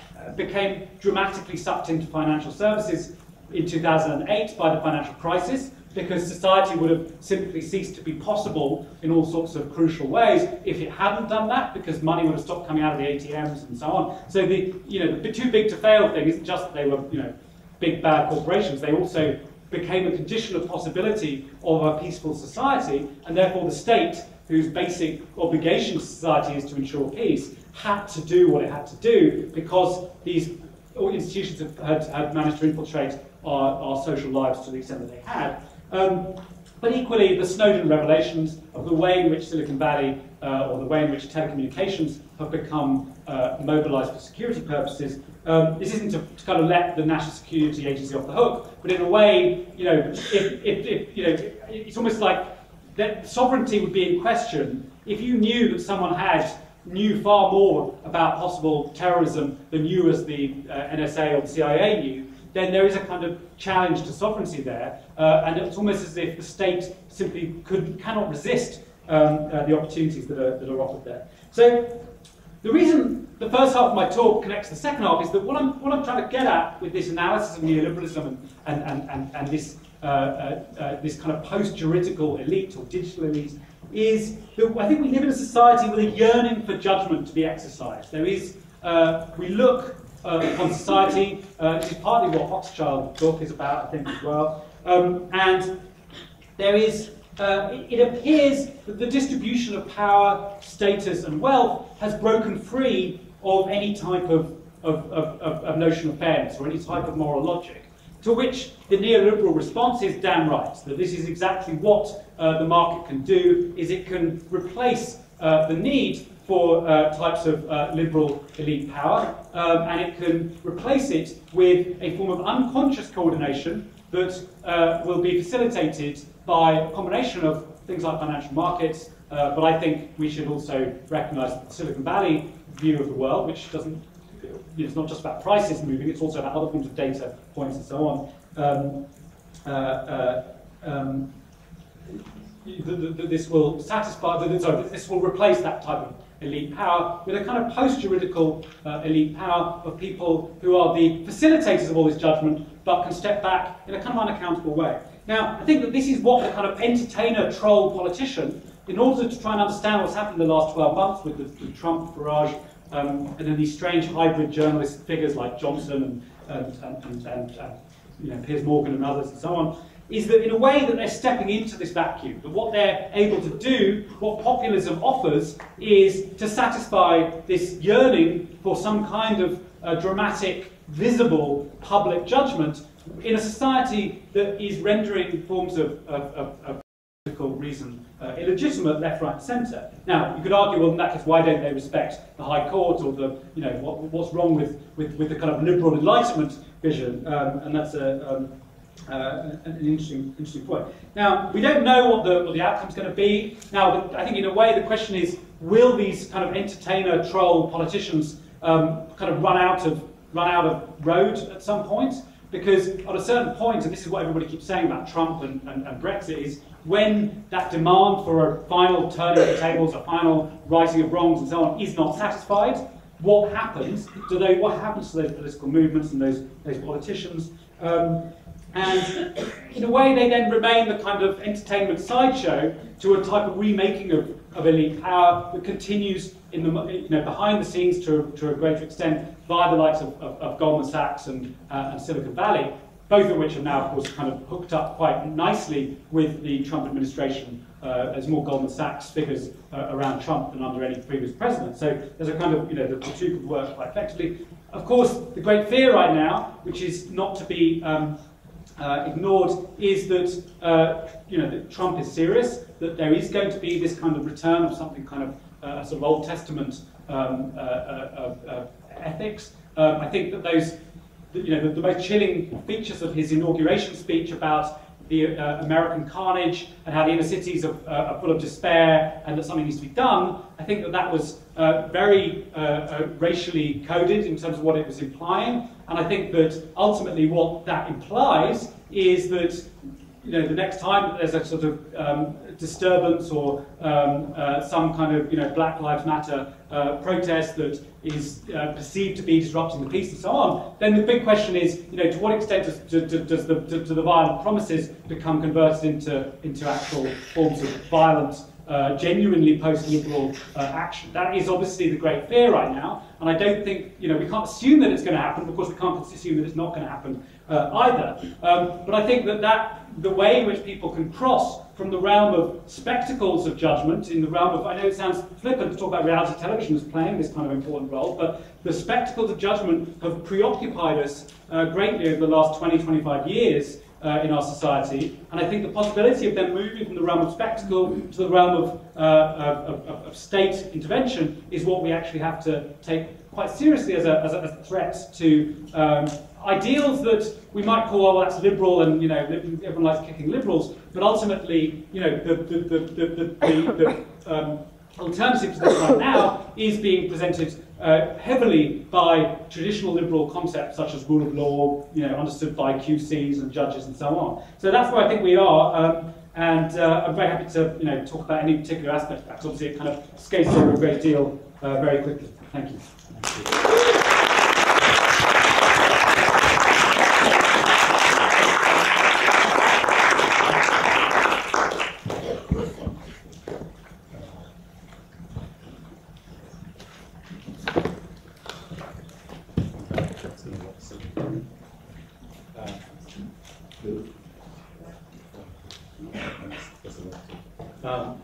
[SPEAKER 2] became dramatically sucked into financial services in two thousand eight by the financial crisis, because society would have simply ceased to be possible in all sorts of crucial ways if it hadn't done that, because money would have stopped coming out of the A T Ms and so on. So the, you know, the too big to fail thing isn't just that they were, you know, big bad corporations, they also became a condition of possibility of a peaceful society, and therefore the state, whose basic obligation to society is to ensure peace, had to do what it had to do because these institutions have, had, had managed to infiltrate our, our social lives to the extent that they had. Um, but equally, the Snowden revelations of the way in which Silicon Valley uh, or the way in which telecommunications have become uh, mobilized for security purposes, um, this isn't to, to kind of let the National Security Agency off the hook, but in a way, you know, if, if, if you know, it's almost like that sovereignty would be in question if you knew that someone had knew far more about possible terrorism than you as the uh, N S A or the C I A knew, then there is a kind of challenge to sovereignty there, uh, and it's almost as if the state simply could, cannot resist um, uh, the opportunities that are, that are offered there. So the reason the first half of my talk connects to the second half is that what I'm, what I'm trying to get at with this analysis of neoliberalism and, and, and, and, and this, uh, uh, uh, this kind of post-juridical elite or digital elite is that I think we live in a society with a yearning for judgment to be exercised. There is, uh, we look uh, upon society, uh, this is partly what Hochschild's book is about, I think, as well, um, and there is, uh, it, it appears that the distribution of power, status and wealth has broken free of any type of, of, of, of, of notion of fairness or any type of moral logic. To which the neoliberal response is damn right, that this is exactly what uh, the market can do, is it can replace uh, the need for uh, types of uh, liberal elite power, um, and it can replace it with a form of unconscious coordination that uh, will be facilitated by a combination of things like financial markets, uh, but I think we should also recognise the Silicon Valley view of the world, which doesn't, it's not just about prices moving, it's also about other forms of data points and so on. Um, uh, uh, um, th th th this will satisfy, th sorry, this will replace that type of elite power with a kind of post-juridical uh, elite power of people who are the facilitators of all this judgment, but can step back in a kind of unaccountable way. Now, I think that this is what the kind of entertainer, troll politician, in order to try and understand what's happened in the last twelve months with the, the Trump, Farage, Um, and then these strange hybrid journalist figures like Johnson and, and, and, and, and uh, you know, Piers Morgan and others and so on, is that in a way that they're stepping into this vacuum, that what they're able to do, what populism offers, is to satisfy this yearning for some kind of uh, dramatic, visible public judgment in a society that is rendering forms of, of, of, of political reason uh, illegitimate, left, right, and centre. Now, you could argue, well, in that case, why don't they respect the High Court or the, you know, what, what's wrong with, with, with the kind of liberal Enlightenment vision? Um, and that's a, um, uh, an interesting, interesting point. Now, we don't know what the, what the outcome's going to be. Now, I think in a way the question is, will these kind of entertainer, troll politicians um, kind of run out of run out of road at some point? Because at a certain point, and this is what everybody keeps saying about Trump and, and, and Brexit, is when that demand for a final turning of the tables, a final righting of wrongs and so on is not satisfied, what happens? Do they, what happens to those political movements and those, those politicians? Um, and in a way, they then remain the kind of entertainment sideshow to a type of remaking of, of elite power that continues in the, you know, behind the scenes to, to a greater extent via the likes of, of, of Goldman Sachs and, uh, and Silicon Valley, both of which are now, of course, kind of hooked up quite nicely with the Trump administration. Uh, there's more Goldman Sachs figures uh, around Trump than under any previous president. So there's a kind of, you know, the, the two could work quite effectively. Of course, the great fear right now, which is not to be um, uh, ignored, is that, uh, you know, that Trump is serious, that there is going to be this kind of return of something kind of uh, sort of Old Testament um, uh, uh, uh, ethics. Um, I think that those, you know, the, the most chilling features of his inauguration speech about the uh, American carnage and how the inner cities are, uh, are full of despair and that something needs to be done, I think that that was uh, very uh, uh, racially coded in terms of what it was implying. And I think that ultimately what that implies is that, you know, the next time that there's a sort of um, disturbance or um, uh, some kind of, you know, Black Lives Matter uh, protest that is uh, perceived to be disrupting the peace and so on, then the big question is, you know, to what extent does, does, does the, do, do the violent promises become converted into, into actual forms of violent, uh, genuinely post-liberal uh, action? That is obviously the great fear right now, and I don't think, you know, we can't assume that it's going to happen, because we can't assume that it's not going to happen uh, either. Um, but I think that, that the way in which people can cross from the realm of spectacles of judgment, in the realm of, I know it sounds flippant to talk about reality television as playing this kind of important role, but the spectacles of judgment have preoccupied us uh, greatly over the last twenty, twenty-five years uh, in our society, and I think the possibility of them moving from the realm of spectacle to the realm of, uh, of, of, of state intervention is what we actually have to take quite seriously as a, as a, as a threat to um, ideals that we might call, oh, well, that's liberal, and, you know, everyone likes kicking liberals, but ultimately, you know, the, the, the, the, the, the um, alternative to this right now is being presented uh, heavily by traditional liberal concepts such as rule of law, you know, understood by Q Cs and judges and so on. So that's where I think we are, um, and uh, I'm very happy to, you know, talk about any particular aspect of that, because obviously it kind of skates over a great deal uh, very quickly. Thank you. Thank you.
[SPEAKER 1] Um,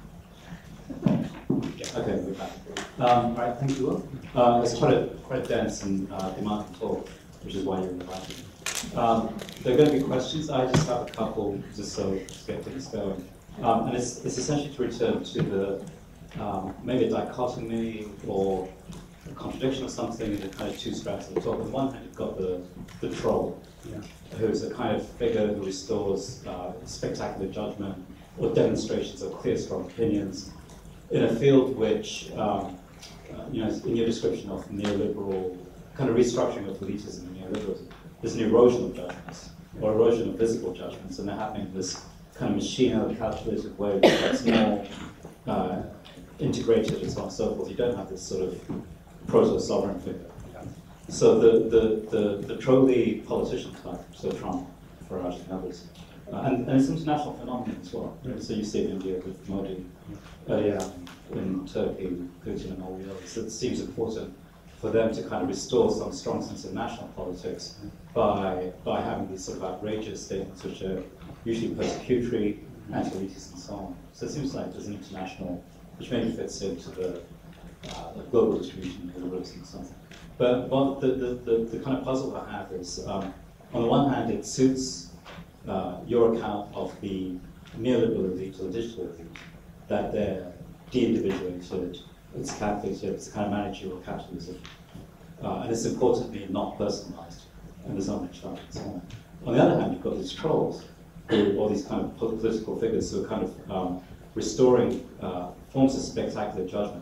[SPEAKER 1] okay, we're back. Um, right, thank you all. Uh, it's quite a quite a dense and uh, demanding talk, which is why you're invited. Um, there are going to be questions. I just have a couple, just so to get things going. Um, and it's, it's essentially to return to the um, maybe a dichotomy or a contradiction or something in the kind of two strands of the talk. On the one hand, you've got the the troll, yeah, who's a kind of figure who restores uh, spectacular judgment or demonstrations of clear, strong opinions in a field which, um, uh, you know, in your description of neoliberal, kind of restructuring of elitism and neoliberalism, there's an erosion of judgments, or erosion of visible judgments, and they're happening in this kind of machinal, calculated way that's more uh, integrated and so on and so forth. You don't have this sort of proto-sovereign figure. So the, the, the, the trolley politician type, so Trump, Farage and others, Uh, and, and it's an international phenomenon as well. Right? So you see it in India with Modi, earlier in Turkey, Putin and all the others. So it seems important for them to kind of restore some strong sense of national politics by, by having these sort of outrageous statements which are usually persecutory, anti-elitist and so on. So it seems like there's an international, which maybe fits into the, uh, the global distribution of liberalism or something. But what the, the, the, the kind of puzzle I have is, um, on the one hand, it suits Uh, your account of the neoliberal elite or the digital elite, that they're de-individuated, it's calculated, it's kind of managerial capitalism, uh, and it's importantly not personalized, and there's not much and so on. On the other hand, you've got these trolls, who, or these kind of political figures who are kind of um, restoring uh, forms of spectacular judgment.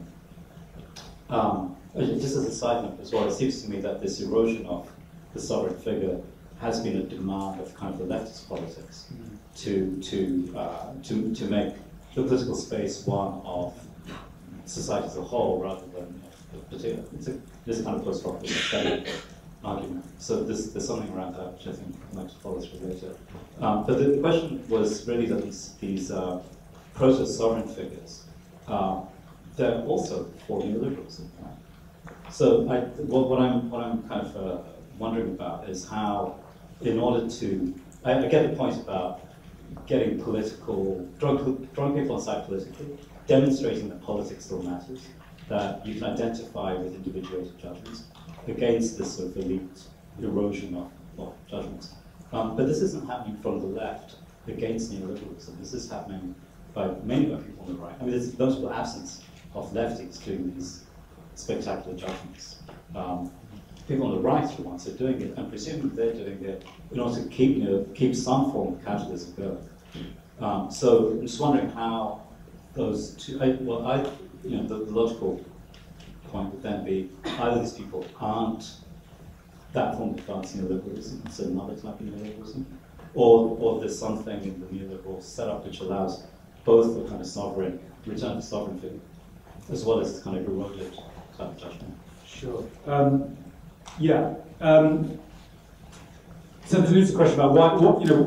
[SPEAKER 1] Um, just as a side note as well, it seems to me that this erosion of the sovereign figure has been a demand of kind of the leftist politics mm-hmm. to to uh, to to make the political space one of society as a whole rather than a particular. It's a this kind of post-structural aesthetic argument. So there's there's something around that which I think I'd like to follow through later. Um, but the question was really that these these uh, proto-sovereign figures, uh, they're also for neoliberalism. Right? So I, what, what I'm what I'm kind of uh, wondering about is how, in order to, I, I get the point about getting political, drawing, drawing people on side politically, demonstrating that politics still matters, that you can identify with individuated judgments against this sort of elite erosion of, of judgments. Um, but this isn't happening from the left against neoliberalism. This is happening by many by people on the right. I mean, there's notable absence of lefties doing these spectacular judgments. Um, people on the right are the ones who are doing it, and presumably they're doing it in order to keep, you know, keep some form of capitalism going. Um, so I'm just wondering how those two, I, well, I, you know, the, the logical point would then be either these people aren't that form of advanced neoliberalism, it's another type of neoliberalism, or, or there's something in the neoliberal setup which allows both the kind of sovereign, return to sovereign figure, as well as kind of eroded type of judgment.
[SPEAKER 2] Sure. Um, yeah. Um, so there's a question about why, what, you know,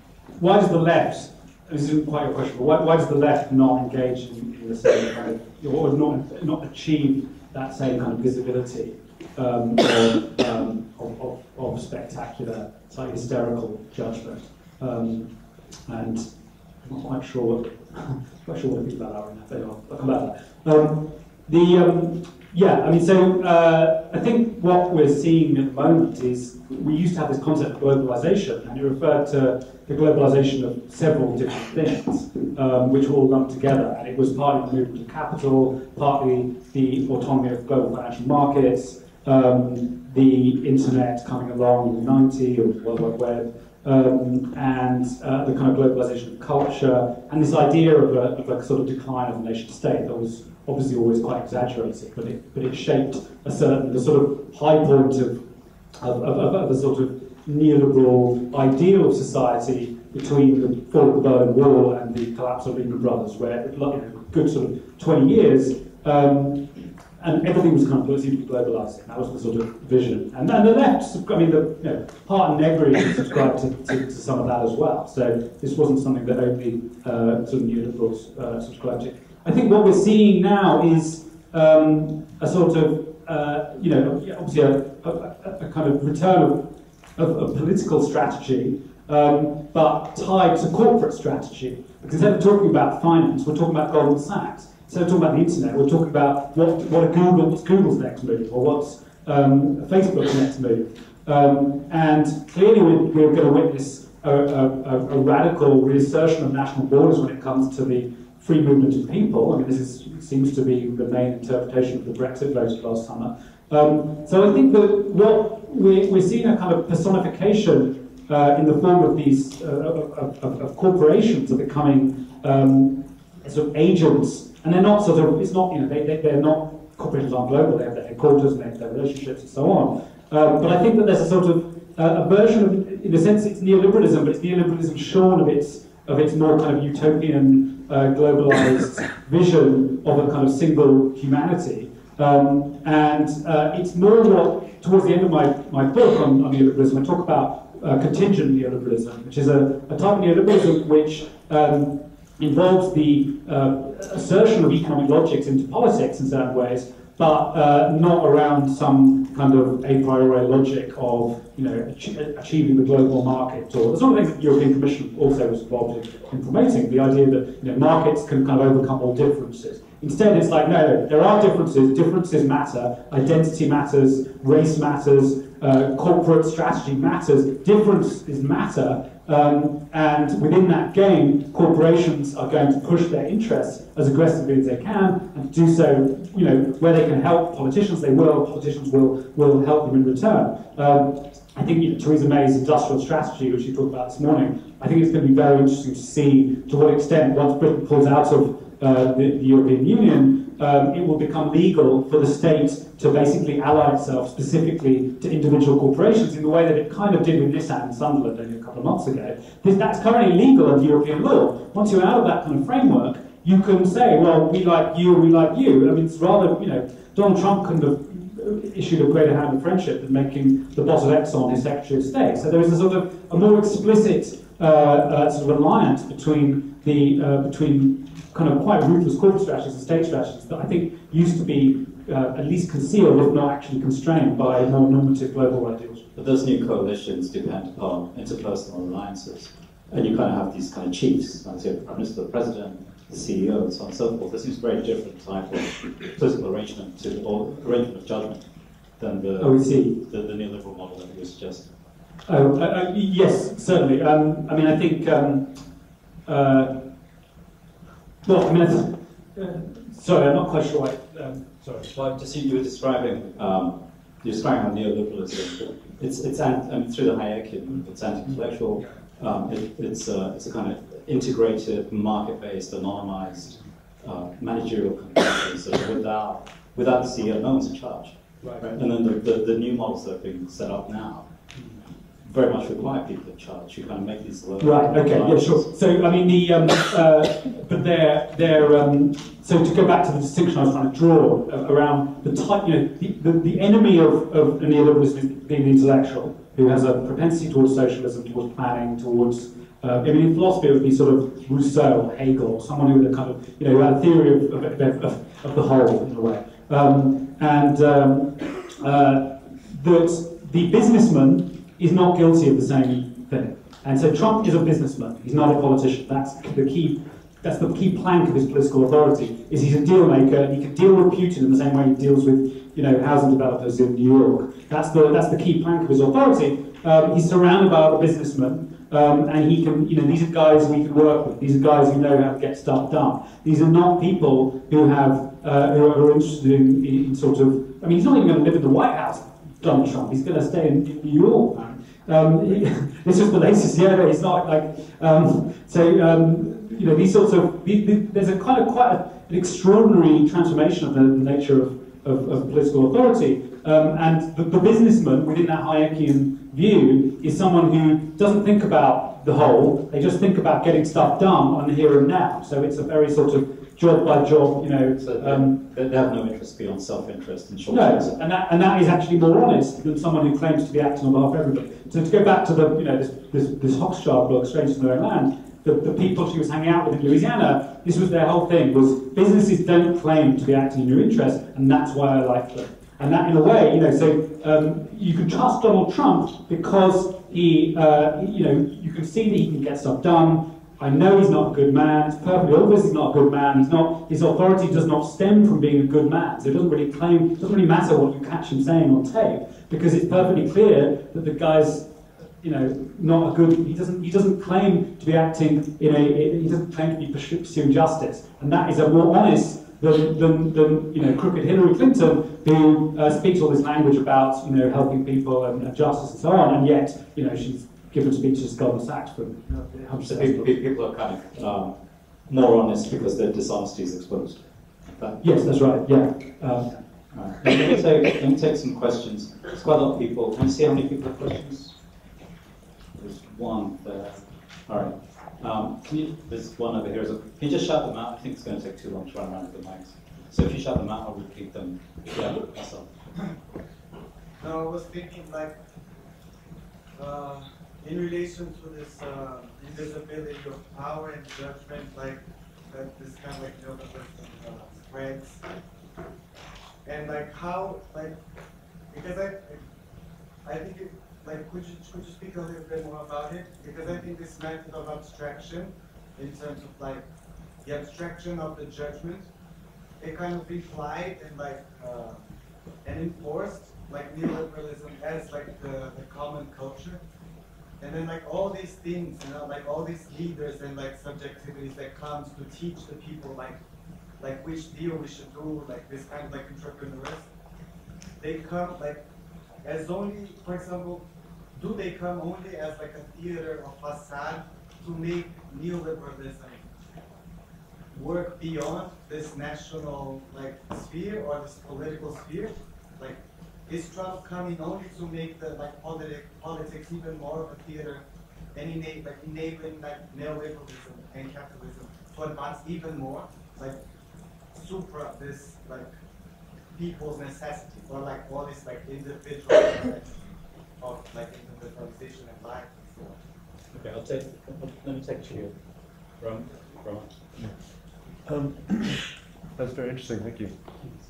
[SPEAKER 2] why does the left, this isn't quite your question, but why, why does the left not engage in, in the same kind of, or not, not achieve that same kind of visibility um, of, um, of, of, of spectacular, slightly hysterical judgment? Um, and I'm not quite sure what, I'm not sure what I think about that right now, but I'll, I'll come back to that. Um, the, um, yeah, I mean, so uh, I think what we're seeing at the moment is we used to have this concept of globalization, and it referred to the globalization of several different things, um, which were all lumped together. And it was partly the movement of capital, partly the autonomy of global financial markets, um, the internet coming along in the nineties, or the World Wide Web, um, and uh, the kind of globalization of culture, and this idea of a, of a sort of decline of the nation state that was obviously always quite exaggerated, but it, but it shaped a certain, the sort of high point of, of, of, of a sort of neoliberal ideal of society between the fall of the Berlin Wall and the collapse of Lehman Brothers, where, you know, a good sort of twenty years, um, and everything was kind of seemed to be globalizing. That was the sort of vision. And then the left, I mean, the, you know, Part and Negri subscribed to, to, to some of that as well. So this wasn't something that only uh, sort of neoliberals uh, subscribed to. I think what we're seeing now is um, a sort of, uh, you know, obviously a, a, a kind of return of, of, of political strategy, um, but tied to corporate strategy. Because instead of talking about finance, we're talking about Goldman Sachs. Instead of talking about the internet, we're talking about what, what are Google, what's Google's next move, or what's um, Facebook's next move. Um, and clearly we're, we're going to witness a, a, a radical reassertion of national borders when it comes to the free movement of people. I mean, this is, seems to be the main interpretation of the Brexit vote last summer. Um, so I think that what we're, we're seeing a kind of personification uh, in the form of these, uh, of, of, of corporations are becoming um, sort of agents. And they're not sort of, it's not, you know, they, they, they're not, corporations aren't global, they have their headquarters and they have their relationships and so on. Um, but I think that there's a sort of, uh, a version of, in a sense it's neoliberalism, but it's neoliberalism shorn of its, of its more kind of utopian, uh, globalized vision of a kind of single humanity. Um, and uh, it's more what, towards the end of my, my book on, on neoliberalism, I talk about uh, contingent neoliberalism, which is a, a type of neoliberalism which um, involves the uh, assertion of economic logics into politics in certain ways, but uh, not around some kind of a priori logic of, you know, ach achieving the global market, or the sort of things that the European Commission also was involved in, in promoting, the idea that, you know, markets can kind of overcome all differences. Instead, it's like, no, there are differences, differences matter, identity matters, race matters, uh, corporate strategy matters, differences matter, um, and within that game, corporations are going to push their interests as aggressively as they can, and to do so, you know, where they can help politicians, they will, politicians will, will help them in return. Um, I think, you know, Theresa May's industrial strategy, which she talked about this morning, I think it's going to be very interesting to see to what extent, once Britain pulls out of uh, the, the European Union, um, it will become legal for the state to basically ally itself specifically to individual corporations in the way that it kind of did with Nissan and Sunderland only a couple of months ago. This, that's currently legal under European law. Once you're out of that kind of framework, you can say, well, we like you and we like you. I mean, it's rather, you know, Donald Trump couldn't have issued a greater hand of friendship than making the boss of Exxon his Secretary of State. So there is a sort of a more explicit uh, uh, sort of alliance between the uh, between kind of quite ruthless corporate strategies and state strategies that I think used to be uh, at least concealed, if not actually constrained, by more normative global ideals.
[SPEAKER 1] But those new coalitions depend upon interpersonal alliances, and you kind of have these kind of chiefs, like the Prime Minister, the President, the C E O, and so on and so forth. This seems a very different type of political arrangement to or arrangement of judgment than the
[SPEAKER 2] oh, we see.
[SPEAKER 1] the, the neoliberal model that you suggested.
[SPEAKER 2] Oh, uh, uh, yes, certainly. Um, I mean, I think. Um, uh, well, I mean, I th uh, sorry, I'm not quite sure. I, um, sorry.
[SPEAKER 1] Well, just you were describing, um, you're describing how neoliberalism. It's it's an, I mean, through the Hayekian, it's anti-intellectual. Um, it, it's uh, it's a kind of integrated, market-based, anonymized, uh, managerial company, so without without the C E O, no one's in charge.
[SPEAKER 2] Right.
[SPEAKER 1] Right? And then the, the, the new models that are being set up now very much require people in charge who kind of make these low.
[SPEAKER 2] Right. Okay. Yeah. Sure. So I mean, the um, uh, but they're they're um, so to go back to the distinction I was trying to draw uh, around the type, you know, the, the, the enemy of of neoliberalism is being the intellectual, who has a propensity towards socialism, towards planning, towards Uh, I mean, in philosophy, it would be sort of Rousseau or Hegel, or someone who had a kind of, you know, who had a theory of, of, of, of the whole, in a way. Um, and um, uh, that the businessman is not guilty of the same thing. And so Trump is a businessman. He's not a politician. That's the key. That's the key plank of his political authority. Is he's a deal maker. He can deal with Putin in the same way he deals with, you know, housing developers in New York. That's the that's the key plank of his authority. Um, he's surrounded by other businessmen. Um, and he can, you know, these are guys we can work with. These are guys who know how to get stuff done. These are not people who have, uh, who are interested in, in sort of, I mean, he's not even going to live in the White House, Donald Trump. He's going to stay in, in New York, man. Um, he, this is the latest, yeah, he's not like, um, so, um, you know, these sorts of, there's a kind of quite a, an extraordinary transformation of the, the nature of, of, of political authority. Um, and the, the businessman within that Hayekian view is someone who doesn't think about the whole, they just think about getting stuff done on the here and now. So it's a very sort of job by job, you know.
[SPEAKER 1] So they,
[SPEAKER 2] um,
[SPEAKER 1] they have no interest beyond self-interest and short
[SPEAKER 2] No,
[SPEAKER 1] term.
[SPEAKER 2] and that, and that is actually more honest than someone who claims to be acting on behalf of everybody. So to go back to the, you know, this, this, this Hochschild book, Strangers in Their Own Land, the, the people she was hanging out with in Louisiana, this was their whole thing, was businesses don't claim to be acting in your interest, and that's why I like them. And that, in a way, you know, so um, you can trust Donald Trump because he, uh, you know, you can see that he can get stuff done. I know he's not a good man. It's perfectly obvious he's not a good man. He's not. His authority does not stem from being a good man. So it doesn't really claim. It doesn't really matter what you catch him saying on tape because it's perfectly clear that the guy's, you know, not a good. He doesn't. He doesn't claim to be acting in a. He doesn't claim to be pursuing justice, and that is a more honest. Than, than, than you know, crooked Hillary Clinton, who uh, speaks all this language about, you know, helping people and, and justice and so on, and yet, you know, she's given speeches to Goldman Sachs for hundreds
[SPEAKER 1] So
[SPEAKER 2] of
[SPEAKER 1] people, people are kind of um, more honest because their dishonesty is exposed. That,
[SPEAKER 2] Yes, that's right. Yeah. Um,
[SPEAKER 1] right. Let me take let me take some questions. There's quite a lot of people. Can you see how many people have questions? There's one there. All right. Um, can you, there's one over here. Can you just shout them out? I think it's going to take too long to run around with the mics. So if you shout them out, I'll repeat them. Yeah, myself.
[SPEAKER 3] No, I was thinking like, uh, in relation to this uh, invisibility of power and judgment, like that this kind of like neoliberalism uh, spreads, and like how like because I I think it. Like, could you, could you speak a little bit more about it? Because I think this method of abstraction, in terms of like the abstraction of the judgment, it kind of implied and like uh, and enforced like neoliberalism as like the, the common culture, and then like all these things, you know, like all these leaders and like subjectivities that comes to teach the people like like which deal we should do, like this kind of like entrepreneurs, they come like as only, for example. Do they come only as like a theater of facade to make neoliberalism work beyond this national like sphere or this political sphere? Like, is Trump coming only to make the like politic, politics even more of a theater, and ena like enabling like neoliberalism and capitalism to advance even more, like supra this like people's necessity, or like all this like individual of like individualization and life and so on?
[SPEAKER 1] Okay, I'll take. Let me take you, Ron. Ron.
[SPEAKER 4] Um, that's very interesting. Thank you.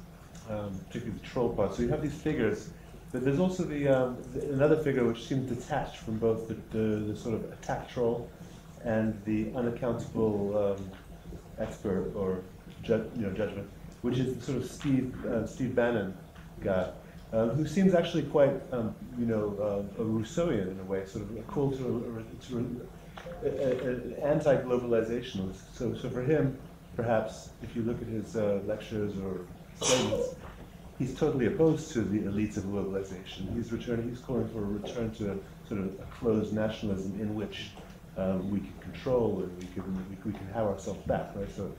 [SPEAKER 4] Um, particularly the troll part. So you have these figures, but there's also the, um, the another figure which seems detached from both the, the, the sort of attack troll and the unaccountable um, expert or ju you know judgment, which is sort of Steve uh, Steve Bannon guy, um, who seems actually quite um, you know uh, a Rousseauian in a way, sort of a call to a, to a, a, an anti-globalizationalist. So so for him, perhaps if you look at his uh, lectures or statements, he's totally opposed to the elites of globalization. He's returning. He's calling for a return to a sort of a closed nationalism in which um, we can control and we can we, we can have ourselves back. Right. So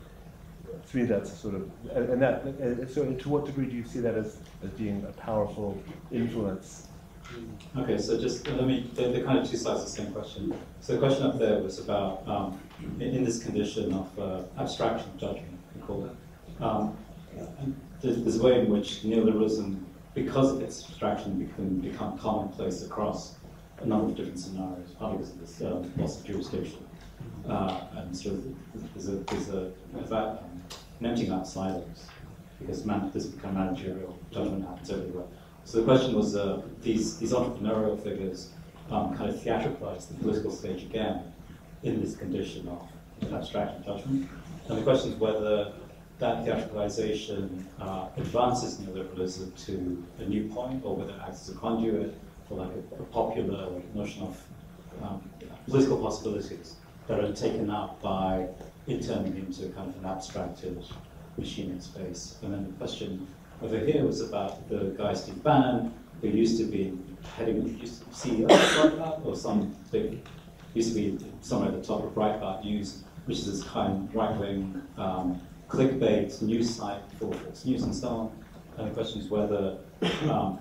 [SPEAKER 4] to me, that's a sort of and, and that. And so, to what degree do you see that as as being a powerful influence?
[SPEAKER 1] Okay, so just uh, let me. They're, they're kind of two sides of the same question. So the question up there was about um, in, in this condition of uh, abstraction judgment, we call it. Um, There's, there's a way in which neoliberalism, because of its abstraction, can become commonplace across a number of different scenarios, partly because of this um, loss of jurisdiction. Uh, and sort of there's a, there's a, there's that, um, an emptying out silos, because man, this become managerial judgment happens everywhere. So the question was, uh, these, these entrepreneurial figures um, kind of theatricalize the political stage again in this condition of abstraction judgment. And the question is whether that theatricalization uh, advances neoliberalism to a new point, or whether it acts as a conduit for like a, a popular notion of um, political possibilities that are taken up by it turning into kind of an abstracted machine space. And then the question over here was about the guy Steve Bannon, who used to be heading, used to be C E O of Breitbart, or some big, used to be somewhere at the top of Breitbart News, which is this kind of right-wing um, clickbait news site for Fox News and so on. And the question is whether um,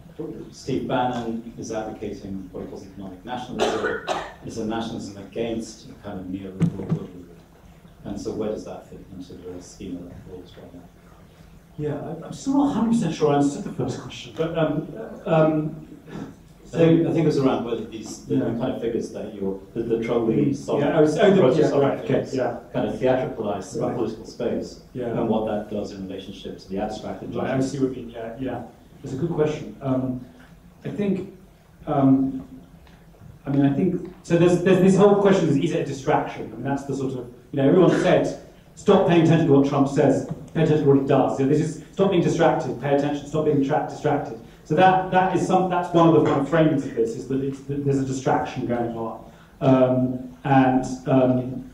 [SPEAKER 1] Steve Bannon is advocating what he calls economic nationalism. Is a nationalism against a kind of neoliberal globalism. And so where does that fit into the schema that falls right now?
[SPEAKER 2] Yeah, I'm still not one hundred percent sure I understood the first question, but um, um,
[SPEAKER 1] I think, I think it was around whether these the yeah. kind of figures that you're the, the trolley sovereign,
[SPEAKER 2] yeah, I was, oh, the, yeah,
[SPEAKER 1] right,
[SPEAKER 2] okay, yeah.
[SPEAKER 1] kind of theatricalize
[SPEAKER 2] right.
[SPEAKER 1] the political space,
[SPEAKER 2] yeah.
[SPEAKER 1] and what that does in relationship to the abstracted.
[SPEAKER 2] Right, I see what you mean. Yeah, yeah. It's a good question. Um, I think. Um, I mean, I think so. There's there's this whole question: is, is it a distraction? I mean, that's the sort of you know everyone said, stop paying attention to what Trump says, pay attention to what he does. You know, this is stop being distracted, pay attention, stop being distracted. So that that is some that's one of the kind of framings of this is that, it's, that there's a distraction going on, um, and um,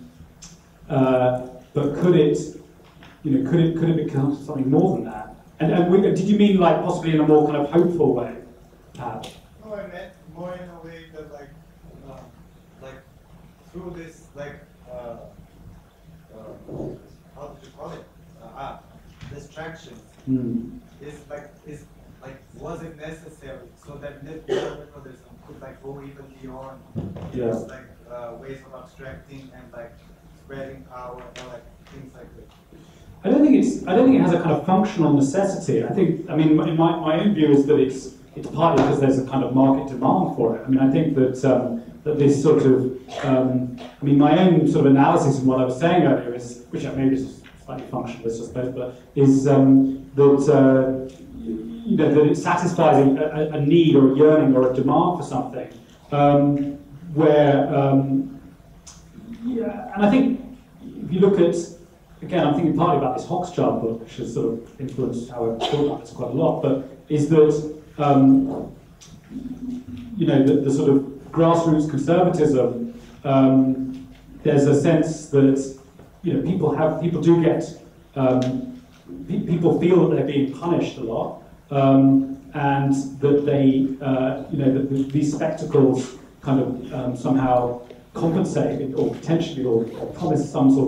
[SPEAKER 2] uh, but could it, you know, could it could it become something more than that? And, and we, did you mean like possibly in a more kind of hopeful way? Uh,
[SPEAKER 3] no, I meant more in a way that like uh, like through this like uh, uh, how did you call it? Uh, ah, distraction
[SPEAKER 2] mm.
[SPEAKER 3] is like is. Like, was it necessary so that neoliberalism could like go even beyond
[SPEAKER 2] yeah.
[SPEAKER 3] just like uh, ways of abstracting and like spreading power or like things like that?
[SPEAKER 2] I don't think it's. I don't think it has a kind of functional necessity. I think. I mean, my my own view is that it's it's partly because there's a kind of market demand for it. I mean, I think that um, that this sort of. Um, I mean, my own sort of analysis of what I was saying earlier is, which maybe is slightly functionalist, I suppose, but is um, that. Uh, You know, that it satisfies a, a need or a yearning or a demand for something, um, where, um, yeah, and I think if you look at, again, I'm thinking partly about this Hochschild book, which has sort of influenced how I've thought about this quite a lot, but is that, um, you know, the, the sort of grassroots conservatism, um, there's a sense that, you know, people have, people do get, um, pe people feel that they're being punished a lot. Um, and that they, uh, you know, that these spectacles kind of um, somehow compensate or potentially or, or promise some sort of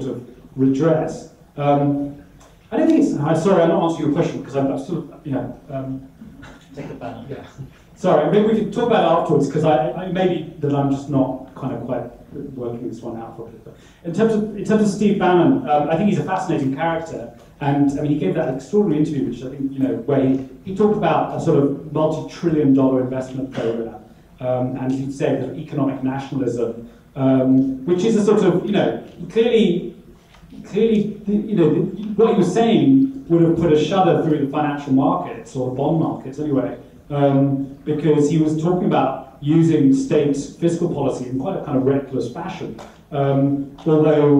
[SPEAKER 2] redress. Um, I don't think it's. I'm sorry, I'm not answering your question because I'm, I'm still, you know. Um,
[SPEAKER 1] Take the banner.
[SPEAKER 2] Yeah. Sorry, maybe we can talk about it afterwards because I, I maybe that I'm just not kind of quite working this one out properly. But in terms of in terms of Steve Bannon, um, I think he's a fascinating character, and I mean he gave that extraordinary interview, which I think you know where he, he talked about a sort of multi-trillion dollar investment program, um, and he'd say that economic nationalism, um, which is a sort of you know clearly clearly you know what he was saying would have put a shudder through the financial markets or the bond markets anyway. Um, because he was talking about using state fiscal policy in quite a kind of reckless fashion, um, although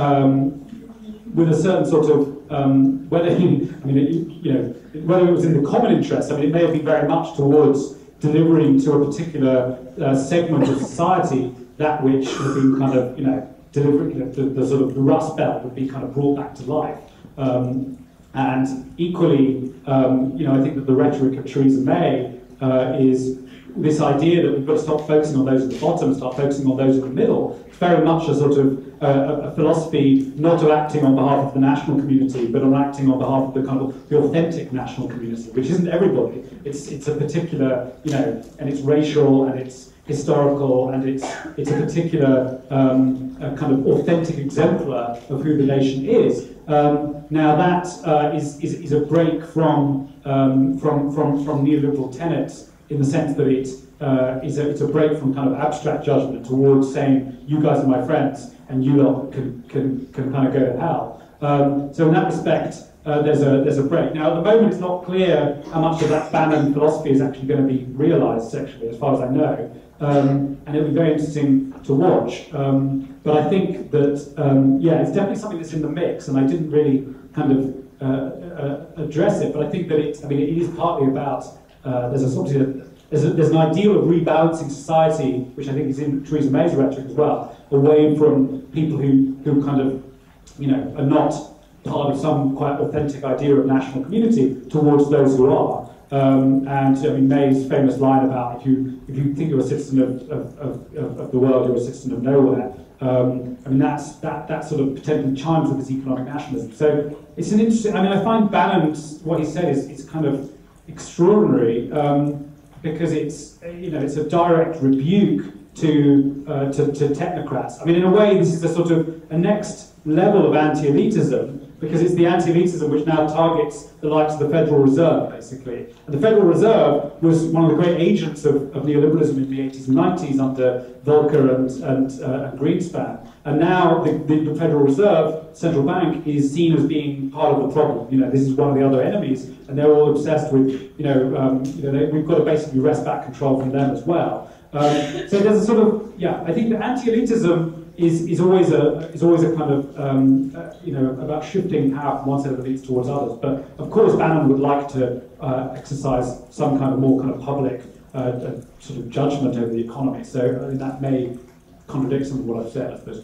[SPEAKER 2] um, with a certain sort of um, whether he, I mean it, you know whether it was in the common interest. I mean it may have been very much towards delivering to a particular uh, segment of society that which had been kind of you know delivering you know, the, the sort of the Rust Belt would be kind of brought back to life. Um, And equally, um, you know, I think that the rhetoric of Theresa May uh, is this idea that we've got to stop focusing on those at the bottom, start focusing on those in the middle. It's very much a sort of uh, a philosophy not of acting on behalf of the national community, but on acting on behalf of the kind of the authentic national community, which isn't everybody. It's it's a particular, you know, and it's racial and it's historical and it's it's a particular um, a kind of authentic exemplar of who the nation is. Um, now that uh, is, is is a break from um, from from from neoliberal tenets in the sense that it uh, is a, it's a break from kind of abstract judgment towards saying you guys are my friends and you lot can can can kind of go to hell. Um, so in that respect, uh, there's a there's a break. Now at the moment, it's not clear how much of that Bannon philosophy is actually going to be realised sexually, as far as I know, um, and it'll be very interesting to watch. Um, But I think that, um, yeah, it's definitely something that's in the mix, and I didn't really kind of uh, uh, address it, but I think that it, I mean, it is partly about, uh, there's a sort of, there's, a, there's an ideal of rebalancing society, which I think is in Theresa May's rhetoric as well, away from people who, who kind of, you know, are not part of some quite authentic idea of national community towards those who are. Um, and I mean, May's famous line about if you if you think you're a citizen of, of, of, of the world, you're a citizen of nowhere. Um, I mean, that's that that sort of potentially chimes with this economic nationalism. So it's an interesting. I mean, I find Bannon's what he said is is kind of extraordinary um, because it's you know it's a direct rebuke to, uh, to to technocrats. I mean, in a way, this is a sort of a next level of anti-elitism. Because it's the anti-elitism which now targets the likes of the Federal Reserve, basically. And the Federal Reserve was one of the great agents of, of neoliberalism in the eighties and nineties under Volcker and, and, uh, and Greenspan. And now the, the, the Federal Reserve, central bank, is seen as being part of the problem. You know, this is one of the other enemies, and they're all obsessed with, you know, um, you know they, we've got to basically wrest back control from them as well. Um, so there's a sort of, yeah, I think the anti-elitism Is, is always a is always a kind of um, uh, you know about shifting power from one set of elites towards others. But of course, Bannon would like to uh, exercise some kind of more kind of public uh, uh, sort of judgment over the economy. So I mean, that may contradict some of what I've said, I suppose.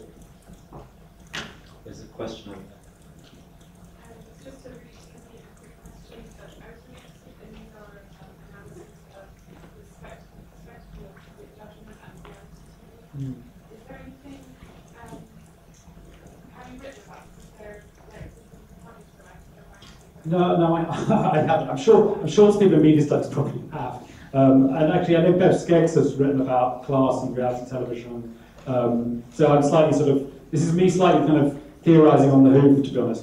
[SPEAKER 1] There's a question of.
[SPEAKER 5] Just a really quick question. I was really interested in your analysis of the spectrum of the judgment and the attitude. Is there anything?
[SPEAKER 2] No, no, I, I haven't. I'm sure. I'm sure people in media studies probably have. Um, and actually, I know Bev Skeggs has written about class and reality television. Um, so I'm slightly sort of. This is me slightly kind of theorising on the hoof, to be honest.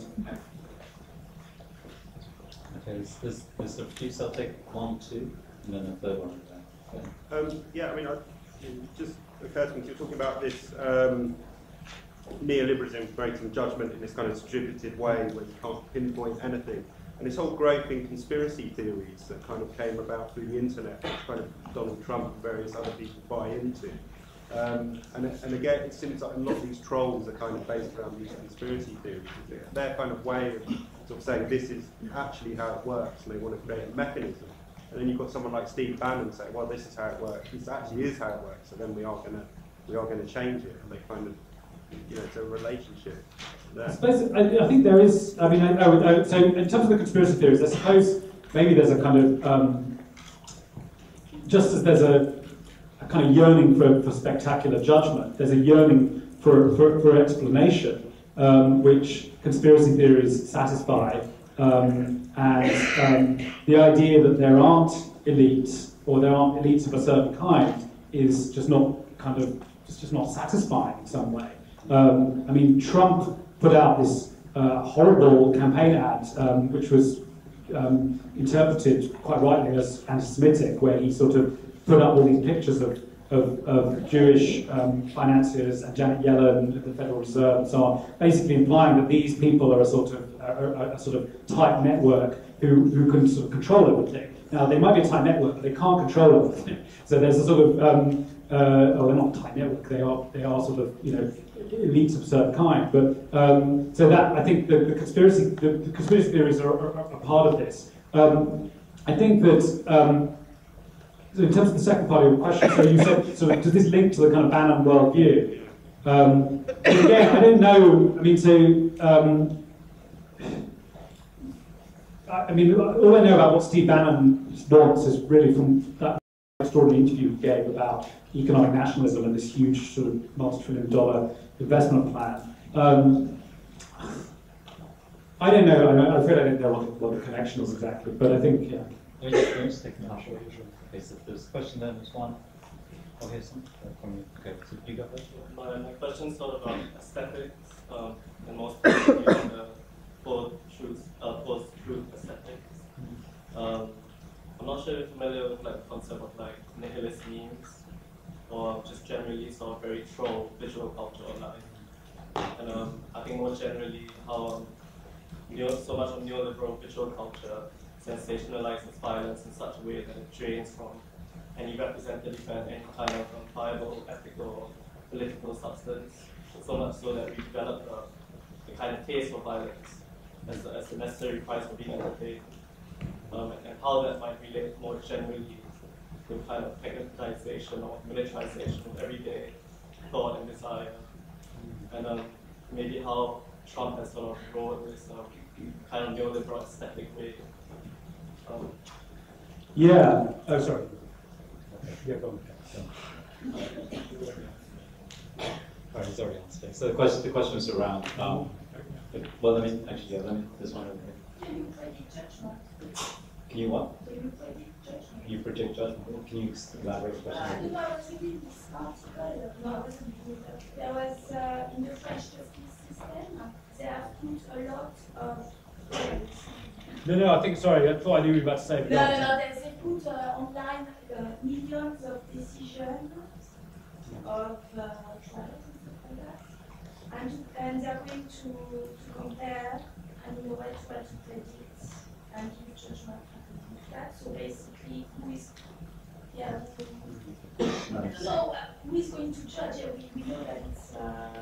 [SPEAKER 1] Okay, there's, there's, there's a few. So I'll take one, two, and then a third one. Okay.
[SPEAKER 6] Um, yeah, I mean, I, it just occurred to me, you're talking about this. Um, neoliberalism creating judgment in this kind of distributed way where you can't pinpoint anything. And this whole growth in conspiracy theories that kind of came about through the internet, which kind of Donald Trump and various other people buy into. Um, and, and again, it seems like a lot of these trolls are kind of based around these conspiracy theories. It's their kind of way of sort of saying this is actually how it works, and they want to create a mechanism. And then you've got someone like Steve Bannon saying, well, this is how it works. This actually is how it works. So then we are going to we are going to change it, and they kind of. You know, it's a relationship there. I suppose,
[SPEAKER 2] I, I think there is, I mean, I, I would, I would, so in terms of the conspiracy theories, I suppose maybe there's a kind of, um, just as there's a, a kind of yearning for, for spectacular judgment, there's a yearning for, for, for explanation. um, which conspiracy theories satisfy, um, and um, the idea that there aren't elites or there aren't elites of a certain kind is just not kind of it's just not satisfying in some way. Um, I mean, Trump put out this uh, horrible campaign ad, um, which was um, interpreted quite rightly as anti-Semitic, where he sort of put up all these pictures of Of, of Jewish um, financiers and Janet Yellen at the Federal Reserve and so on, basically implying that these people are a sort of a, a sort of tight network who, who can sort of control everything. Now they might be a tight network, but they can't control everything. So there's a sort of um, uh, oh, they're not a tight network. They are they are sort of you know elites of a certain kind. But um, so that I think the, the conspiracy the, the conspiracy theories are, are, are part of this. Um, I think that. Um, So in terms of the second part of your question, so you said, so does this link to the kind of Bannon worldview? Um, again, I don't know, I mean, so, um, I mean, all I know about what Steve Bannon wants is really from that extraordinary interview he gave about economic nationalism and this huge sort of multi-trillion dollar investment plan. Um, I don't know, I'm afraid I don't know what, what the connection is exactly, but I think, yeah.
[SPEAKER 1] Let me just, let me just take the natural usual. Okay, so there's a question there, there's one. Oh, here's some from you. Okay, so you got that?
[SPEAKER 7] My, my question is sort of about aesthetics, um, and more specifically on the post-truth, uh, post-truth aesthetics. Um, I'm not sure if you're familiar with like the concept of like nihilist memes, or just generally sort of very troll visual culture online. And um, I think more generally how um, neo, so much of neoliberal visual culture sensationalizes violence in such a way that it drains from any representative and any kind of um, viable, ethical, or political substance. So much so that we develop a, a kind of taste for violence as, as the necessary price for being entertained. Um, and, and how that might relate more generally to kind of technocratization or militarization of everyday thought and desire. And um, maybe how Trump has sort of wrote this um, kind of neoliberal aesthetic way. Um,
[SPEAKER 2] yeah. Oh, sorry. Yeah, go on.
[SPEAKER 1] All right, he's already on stage. So the question, the question was around. Um, well, let me actually. Yeah, let me. This one over here.
[SPEAKER 5] Can you predict judgment?
[SPEAKER 1] Can you what?
[SPEAKER 5] Can you predict judgment?
[SPEAKER 1] You predict judgment. Can you elaborate the
[SPEAKER 5] Uh,
[SPEAKER 1] question?
[SPEAKER 5] no, I was reading this article. No, I wasn't reading it. There was uh, in the French justice system, they have put a lot of.
[SPEAKER 2] No, no, I think, sorry, I thought I knew what you were about to say. But
[SPEAKER 5] No, no, no, they, they put uh, online uh, millions of decisions of uh, trials and stuff like that. And, and they're going to, to compare and in a way try to predict and give judgment on that. So basically, who is, yeah, who, so uh, who is going to judge it? We, we know that it's uh,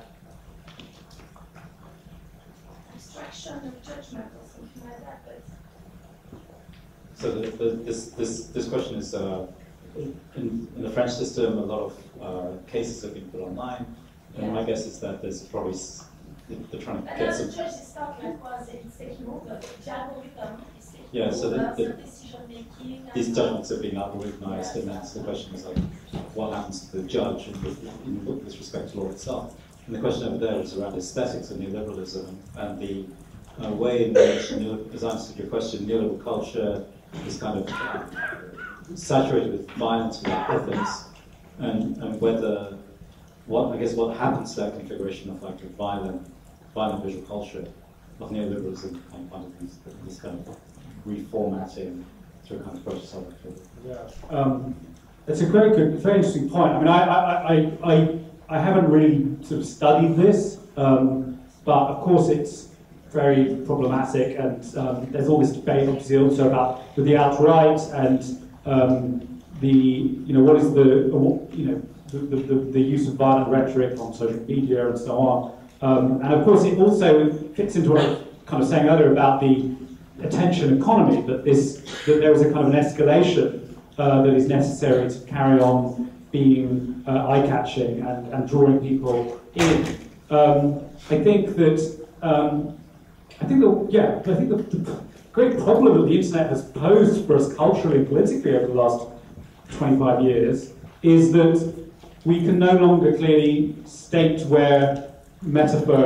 [SPEAKER 5] abstraction of judgment or something like that, but
[SPEAKER 1] So the, the, this, this, this question is, uh, in, in the French system, a lot of uh, cases have been put online, and
[SPEAKER 5] yeah.
[SPEAKER 1] my guess is that there's probably, s- they're trying to
[SPEAKER 5] And
[SPEAKER 1] get
[SPEAKER 5] now
[SPEAKER 1] some...
[SPEAKER 5] the judge is not like was it's taking over, the algorithm is taking
[SPEAKER 1] Yeah, so the-
[SPEAKER 5] over
[SPEAKER 1] the-
[SPEAKER 5] the decision making.
[SPEAKER 1] These judgments are being algorithmized, and that's the question is like, what happens to the judge in, in, with respect to law itself? And the question over there is around aesthetics and neoliberalism, and the uh, way in which, as I answered your question, neoliberal culture is kind of uh, saturated with violence without ethics, and, and whether, what I guess what happens to that configuration of like a violent, violent visual culture of neoliberalism, kind of, kind of this, this kind of reformatting through a kind of process of it.
[SPEAKER 2] Yeah. Um, it's a very good, very interesting point. I mean, I, I, I, I, I haven't really sort of studied this, um, but of course it's very problematic, and um, there's all this debate, obviously, also about with the alt-right and um, the, you know, what is the, you know, the, the, the use of violent rhetoric on social media and so on. Um, and of course, it also fits into what I was kind of saying earlier about the attention economy, that this, that there is a kind of an escalation uh, that is necessary to carry on being uh, eye-catching and, and drawing people in. Um, I think that. Um, I think the yeah, I think the, the great problem that the internet has posed for us culturally and politically over the last twenty-five years is that we can no longer clearly state where metaphor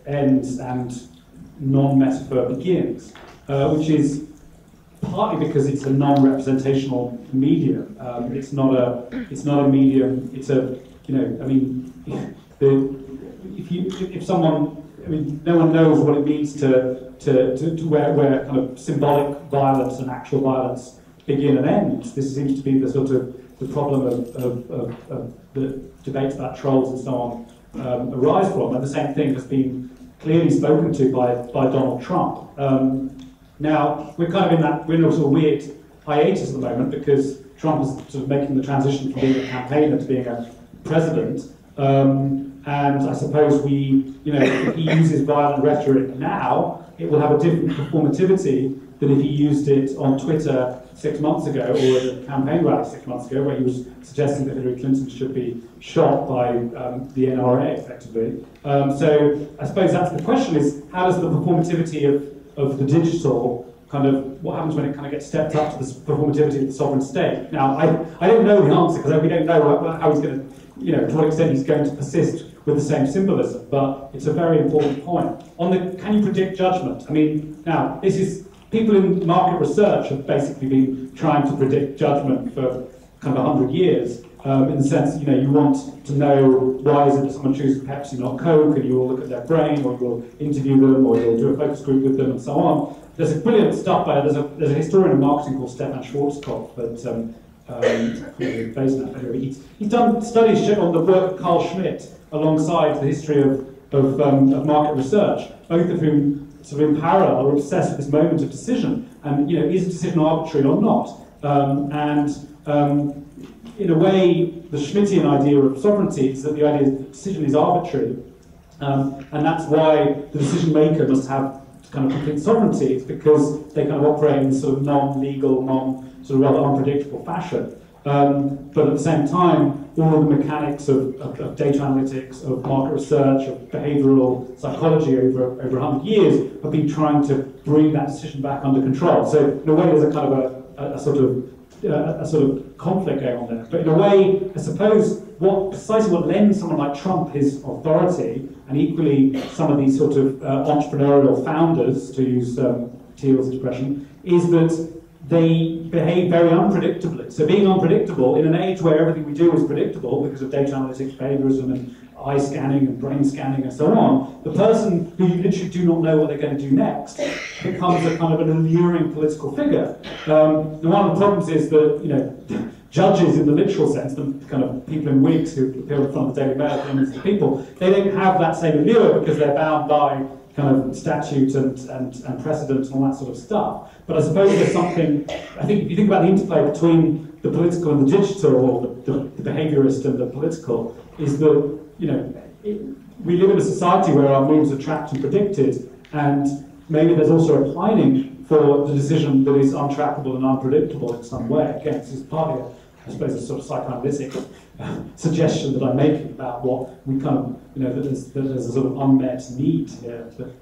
[SPEAKER 2] ends and non-metaphor begins, uh, which is partly because it's a non-representational medium. Um, it's not a it's not a medium. It's a you know I mean the, if you if someone I mean no one knows what it means to to, to, to where where kind of symbolic violence and actual violence begin and end. This seems to be the sort of the problem of, of, of, of the debates about trolls and so on um, arise from, and the same thing has been clearly spoken to by by Donald Trump. Um, now we're kind of in that we're in a sort of weird hiatus at the moment because Trump is sort of making the transition from being a campaigner to being a president, um, and I suppose we, you know, if he uses violent rhetoric now, it will have a different performativity than if he used it on Twitter six months ago or at a campaign rally six months ago where he was suggesting that Hillary Clinton should be shot by um, the N R A, effectively. Um, so I suppose that's the question is, how does the performativity of, of the digital kind of, what happens when it kind of gets stepped up to the performativity of the sovereign state? Now, I, I don't know the answer because we don't know how he's going to, you know, to what extent he's going to persist with the same symbolism, but it's a very important point. On the, can you predict judgment? I mean, now, this is, people in market research have basically been trying to predict judgment for kind of a hundred years, um, in the sense, you know, you want to know why is it that someone chooses Pepsi, not Coke, and you will look at their brain, or you'll interview them, or you'll do a focus group with them, and so on. There's a brilliant stuff by, there's a, there's a historian of marketing called Stefan Schwarzkopf, but um, um, based on that, he's, he's done studies on the work of Carl Schmitt alongside the history of, of, um, of market research, both of whom sort of in parallel are obsessed with this moment of decision, and you know, is a decision arbitrary or not? Um, and um, in a way, the Schmittian idea of sovereignty is that the idea that decision is arbitrary, um, and that's why the decision maker must have kind of complete sovereignty. It's because they kind of operate in sort of non-legal, non sort of rather unpredictable fashion. Um, but at the same time, all of the mechanics of, of, of data analytics, of market research, of behavioural psychology over over a hundred years have been trying to bring that decision back under control. So in a way, there's a kind of a, a, a sort of uh, a sort of conflict going on there. But in a way, I suppose what precisely what lends someone like Trump his authority, and equally some of these sort of uh, entrepreneurial founders, to use um, Thiel's expression, is that they behave very unpredictably. So being unpredictable in an age where everything we do is predictable because of data analytics, behaviorism, and eye scanning and brain scanning and so on, the person who you literally do not know what they're going to do next becomes a kind of an alluring political figure. Um, and one of the problems is that, you know, judges in the literal sense, the kind of people in wigs who appear in front of the Daily Mail, millions of people, they don't have that same allure because they're bound by kind of statute and, and, and precedent and all that sort of stuff. But I suppose there's something, I think if you think about the interplay between the political and the digital, or the, the, the behaviourist and the political, is that, you know, it, we live in a society where our moves are tracked and predicted, and maybe there's also a pining for the decision that is untrackable and unpredictable in some way. Again, this is partly, a, I suppose, a sort of psychoanalytic uh, suggestion that I'm making about what we kind of, you know, that there's, that there's a sort of unmet need here. But,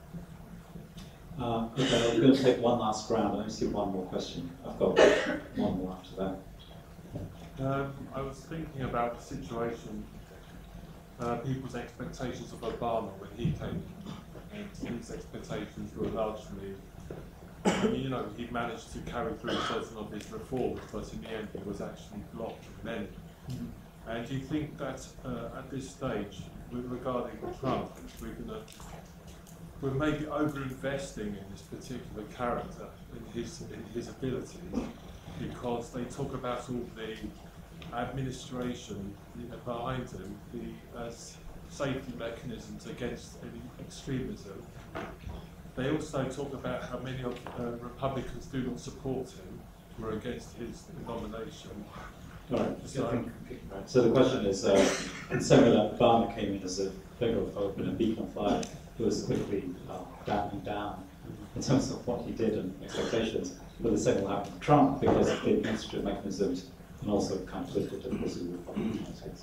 [SPEAKER 1] Uh, okay, we're going to take one last round. Let me see one more question. I've got one more after that.
[SPEAKER 8] Um, I was thinking about the situation, uh, people's expectations of Obama when he came, and his expectations were largely, I mean, you know, he managed to carry through certain of his reforms, but in the end he was actually blocked and ended. Mm-hmm. And do you think that uh, at this stage, with regarding Trump, we're going to we're maybe over-investing in this particular character, in his, in his abilities, because they talk about all the administration, you know, behind him, the uh, safety mechanisms against any extremism. They also talk about how many of uh, Republicans do not support him, or against his nomination.
[SPEAKER 1] Right. So, so the question is, uh, considering that Obama came in as a figure of hope and a beacon of light, who was quickly uh, backing down in terms of what he did and expectations, but the same will happen to Trump because of the administrative mechanisms and also kind of political difficulties with Republicans.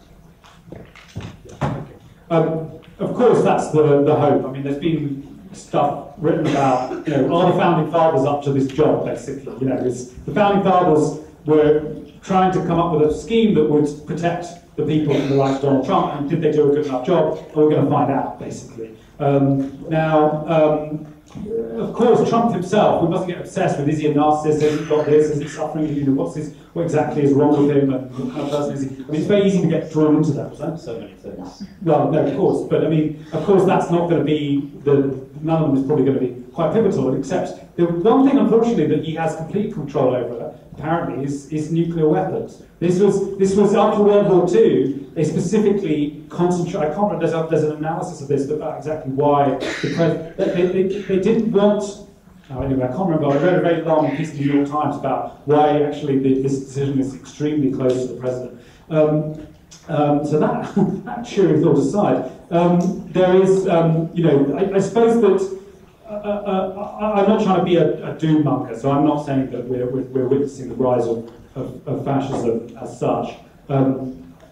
[SPEAKER 2] Um, of course, that's the, the hope. I mean, there's been stuff written about, you know, are the founding fathers up to this job, basically? You know, it's, the founding fathers were trying to come up with a scheme that would protect the people from the likes of Donald Trump, and did they do a good enough job? Well, we're going to find out, basically. Um, now, um, of course, Trump himself, we mustn't get obsessed with, is he a narcissist, has he got this, is he suffering, you know, what's his, what exactly is wrong with him, and what kind of person is he? I mean, it's very easy to get drawn into that, right?
[SPEAKER 1] So many things.
[SPEAKER 2] Well, no, of course, but I mean, of course, that's not going to be, the none of them is probably going to be quite pivotal, except the one thing, unfortunately, that he has complete control over, apparently, is, is nuclear weapons. This was, this was after World War Two, they specifically concentrate, I can't remember, there's, a, there's an analysis of this about exactly why the pres they, they, they didn't want, oh, anyway, I can't remember, I read a very long piece in the New York Times about why actually the, this decision is extremely close to the president. Um, um, so that, that cheery thought aside, um, there is, um, you know, I, I suppose that Uh, uh, I, I'm not trying to be a, a doom monger, so I'm not saying that we're, we're, we're witnessing the rise of, of, of fascism as such. Um,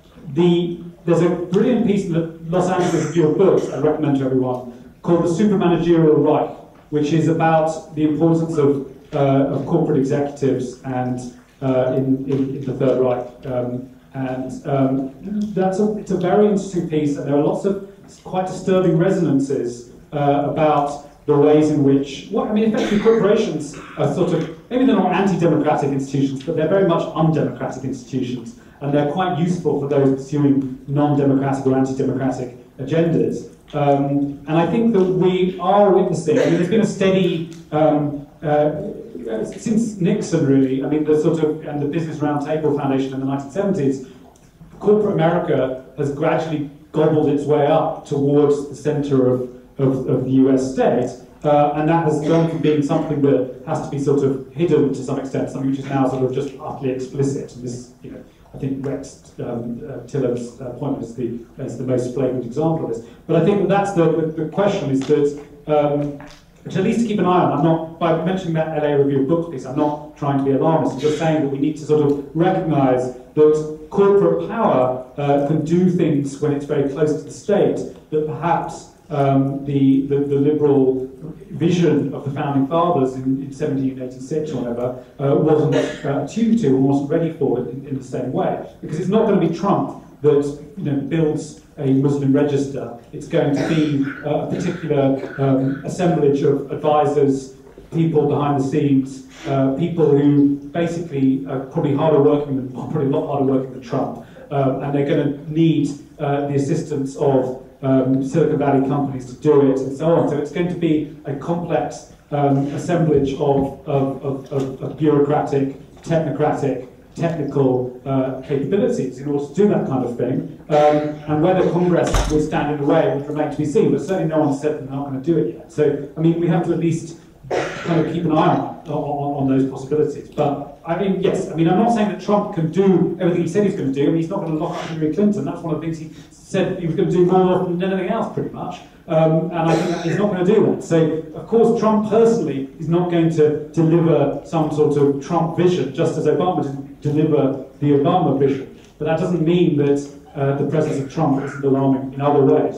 [SPEAKER 2] the, there's a brilliant piece in the Los Angeles Review of Books I recommend to everyone called The Supermanagerial Right, which is about the importance of, uh, of corporate executives and uh, in, in, in the Third Reich. Um, and um, that's a, it's a very interesting piece, and there are lots of quite disturbing resonances uh, about the ways in which, well, I mean, effectively corporations are sort of, maybe they're not anti-democratic institutions, but they're very much undemocratic institutions, and they're quite useful for those pursuing non-democratic or anti-democratic agendas. Um, and I think that we are witnessing, I mean, there's been a steady, um, uh, since Nixon really, I mean, the sort of, and the Business Roundtable Foundation in the nineteen seventies, corporate America has gradually gobbled its way up towards the center of Of, of the U S state, uh, and that has gone from being something that has to be sort of hidden to some extent, something which is now sort of just utterly explicit. And this, you know, I think Rex um, uh, Tiller's uh, point is the, is the most flagrant example of this. But I think that that's the, the, the question is that, um, which at least to keep an eye on, I'm not, by mentioning that L A Review of Books piece, I'm not trying to be alarmist, I'm just saying that we need to sort of recognise that corporate power uh, can do things when it's very close to the state that perhaps Um, the, the, the liberal vision of the founding fathers in, in seventeen eighty-six or whatever uh, wasn't uh, attuned to and wasn't ready for it in, in the same way. Because it's not going to be Trump that, you know, builds a Muslim register. It's going to be uh, a particular um, assemblage of advisors, people behind the scenes, uh, people who basically are probably harder working than, probably a lot harder working than Trump, uh, and they're going to need uh, the assistance of Um, Silicon Valley companies to do it, and so on. So it's going to be a complex um, assemblage of, of, of, of, of bureaucratic, technocratic, technical uh, capabilities in order to do that kind of thing. Um, and whether Congress will stand in the way would remain to be seen, but certainly no one said they're not going to do it yet. So, I mean, we have to at least kind of keep an eye on, on, on those possibilities. But, I mean, yes, I mean, I'm not saying that Trump can do everything he said he's going to do. I mean, he's not going to lock up Hillary Clinton. That's one of the things he said he was going to do more often than anything else, pretty much. Um, and I think that he's not going to do that. So, of course, Trump personally is not going to deliver some sort of Trump vision, just as Obama didn't deliver the Obama vision. But that doesn't mean that uh, the presence of Trump isn't alarming in other ways.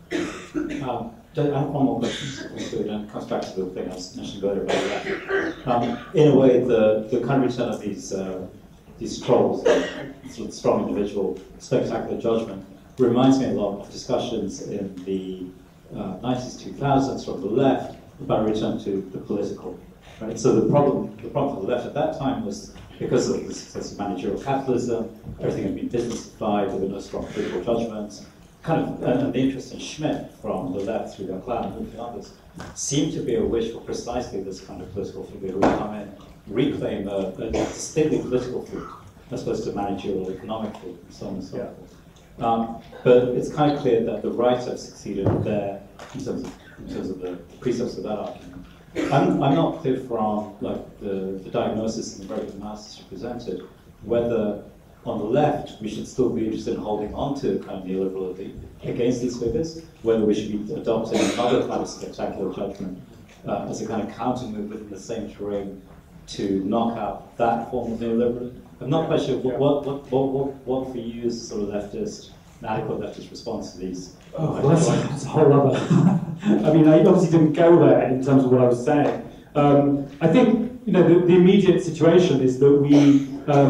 [SPEAKER 1] Um, I have one more question, and it comes back to the thing I was mentioning earlier about that. Um, in a way, the, the kind of return of these, uh, these trolls, sort of strong individual, spectacular judgment, reminds me a lot of discussions in the uh, nineties, two thousands from the left about a return to the political. Right? So the problem, the problem for the left at that time was because of the success of managerial capitalism, everything had been businessified, there were no strong political judgments. Kind of, and the interest in Schmidt from the left through their clan and others seemed to be a wish for precisely this kind of political figure who would come in, reclaim a, a distinctly political figure as opposed to managerial, economic figure, and so on and so forth. Um, but it's kind of clear that the right have succeeded there in terms of, in terms of the precepts of that argument. I'm, I'm not clear from like the, the diagnosis and the very good analysis you presented whether on the left we should still be interested in holding on to kind of neoliberalism against these figures, whether we should be adopting another kind of spectacular judgment uh, as a kind of counter move within the same terrain to knock out that form of neoliberalism. I'm not quite sure what, what, what, what, what, what for you is sort of leftist, an adequate leftist response to these.
[SPEAKER 2] Oh, well, that's, that's a whole other. I mean, I obviously didn't go there in terms of what I was saying. Um, I think, you know, the, the immediate situation is that we, um,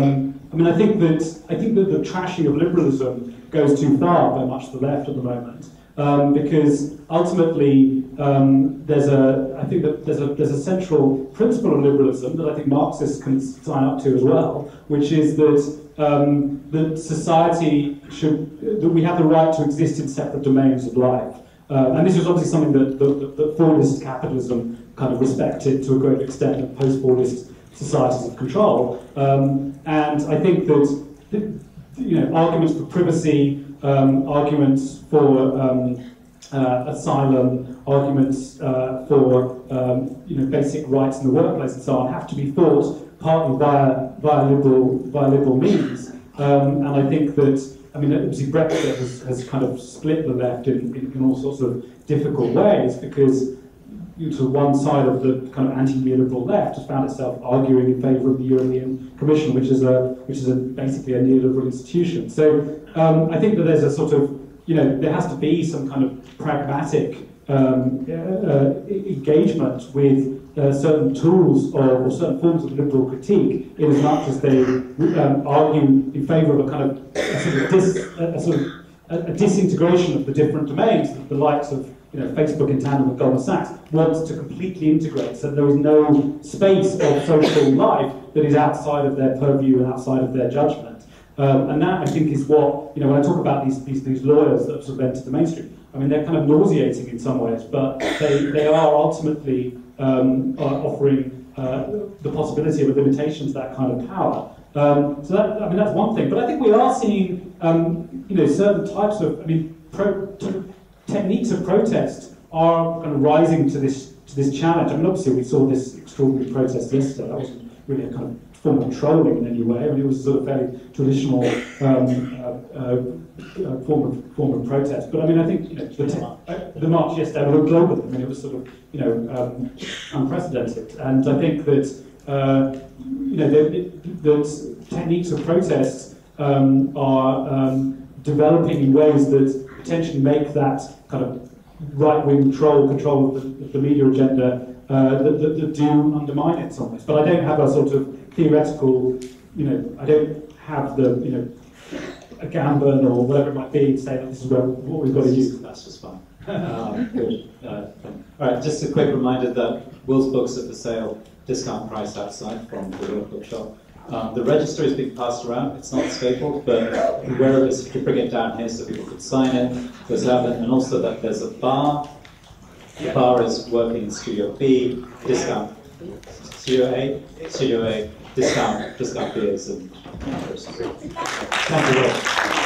[SPEAKER 2] I mean, I think that I think that the trashing of liberalism goes too far by much to the left at the moment, um, because ultimately um, there's a I think that there's a there's a central principle of liberalism that I think Marxists can sign up to as well, which is that um, that society should that we have the right to exist in separate domains of life, uh, and this was obviously something that that, that Fordist capitalism kind of respected to a great extent of post-Fordist societies of control, um, and I think that, that you know arguments for privacy, um, arguments for um, uh, asylum, arguments uh, for um, you know basic rights in the workplace and so on have to be thought partly via via liberal via liberal means, um, and I think that I mean obviously Brexit has, has kind of split the left in, in, in all sorts of difficult ways because. To one side of the kind of anti-neoliberal left has found itself arguing in favour of the European Commission, which is a which is a, basically a neoliberal institution. So um, I think that there's a sort of you know there has to be some kind of pragmatic um, uh, engagement with uh, certain tools or, or certain forms of liberal critique, in as much as they um, argue in favour of a kind of a sort of, dis, a, a sort of a, a disintegration of the different domains, the likes of. You know, Facebook in tandem with Goldman Sachs wants to completely integrate, so there is no space of social life that is outside of their purview and outside of their judgment. Um, and that, I think, is what, you know, when I talk about these, these, these lawyers that have sort of entered the mainstream, I mean, they're kind of nauseating in some ways, but they, they are ultimately um, are offering uh, the possibility of a limitation to that kind of power. Um, so that, I mean, that's one thing. But I think we are seeing, um, you know, certain types of, I mean, pro, techniques of protest are kind of rising to this to this challenge. I mean, obviously we saw this extraordinary protest yesterday. That wasn't really a kind of form of trolling in any way. I mean, it was a sort of fairly traditional um, uh, uh, form of form of protest. But I mean, I think you know, the, te- uh, the march yesterday was global. I mean, it was sort of you know um, unprecedented. And I think that uh, you know the, the techniques of protest um, are um, developing in ways that potentially make that kind of right-wing troll control of the, of the media agenda uh, that, that, that do undermine it in some ways. But I don't have a sort of theoretical, you know, I don't have the, you know, a Gambon or whatever it might be to say that this is where, what we've got to use.
[SPEAKER 1] That's just fine. um, good. Uh, all right, just a quick reminder that Will's books are for sale, discount price outside from the Will Bookshop. Um, the register is being passed around. It's not stapled, but where it is, if you bring it down here so people could sign it, there's that, and also that there's a bar. The bar is working in Studio B, discount. Studio A, Studio A, discount, discount beers and. Thank you, Will.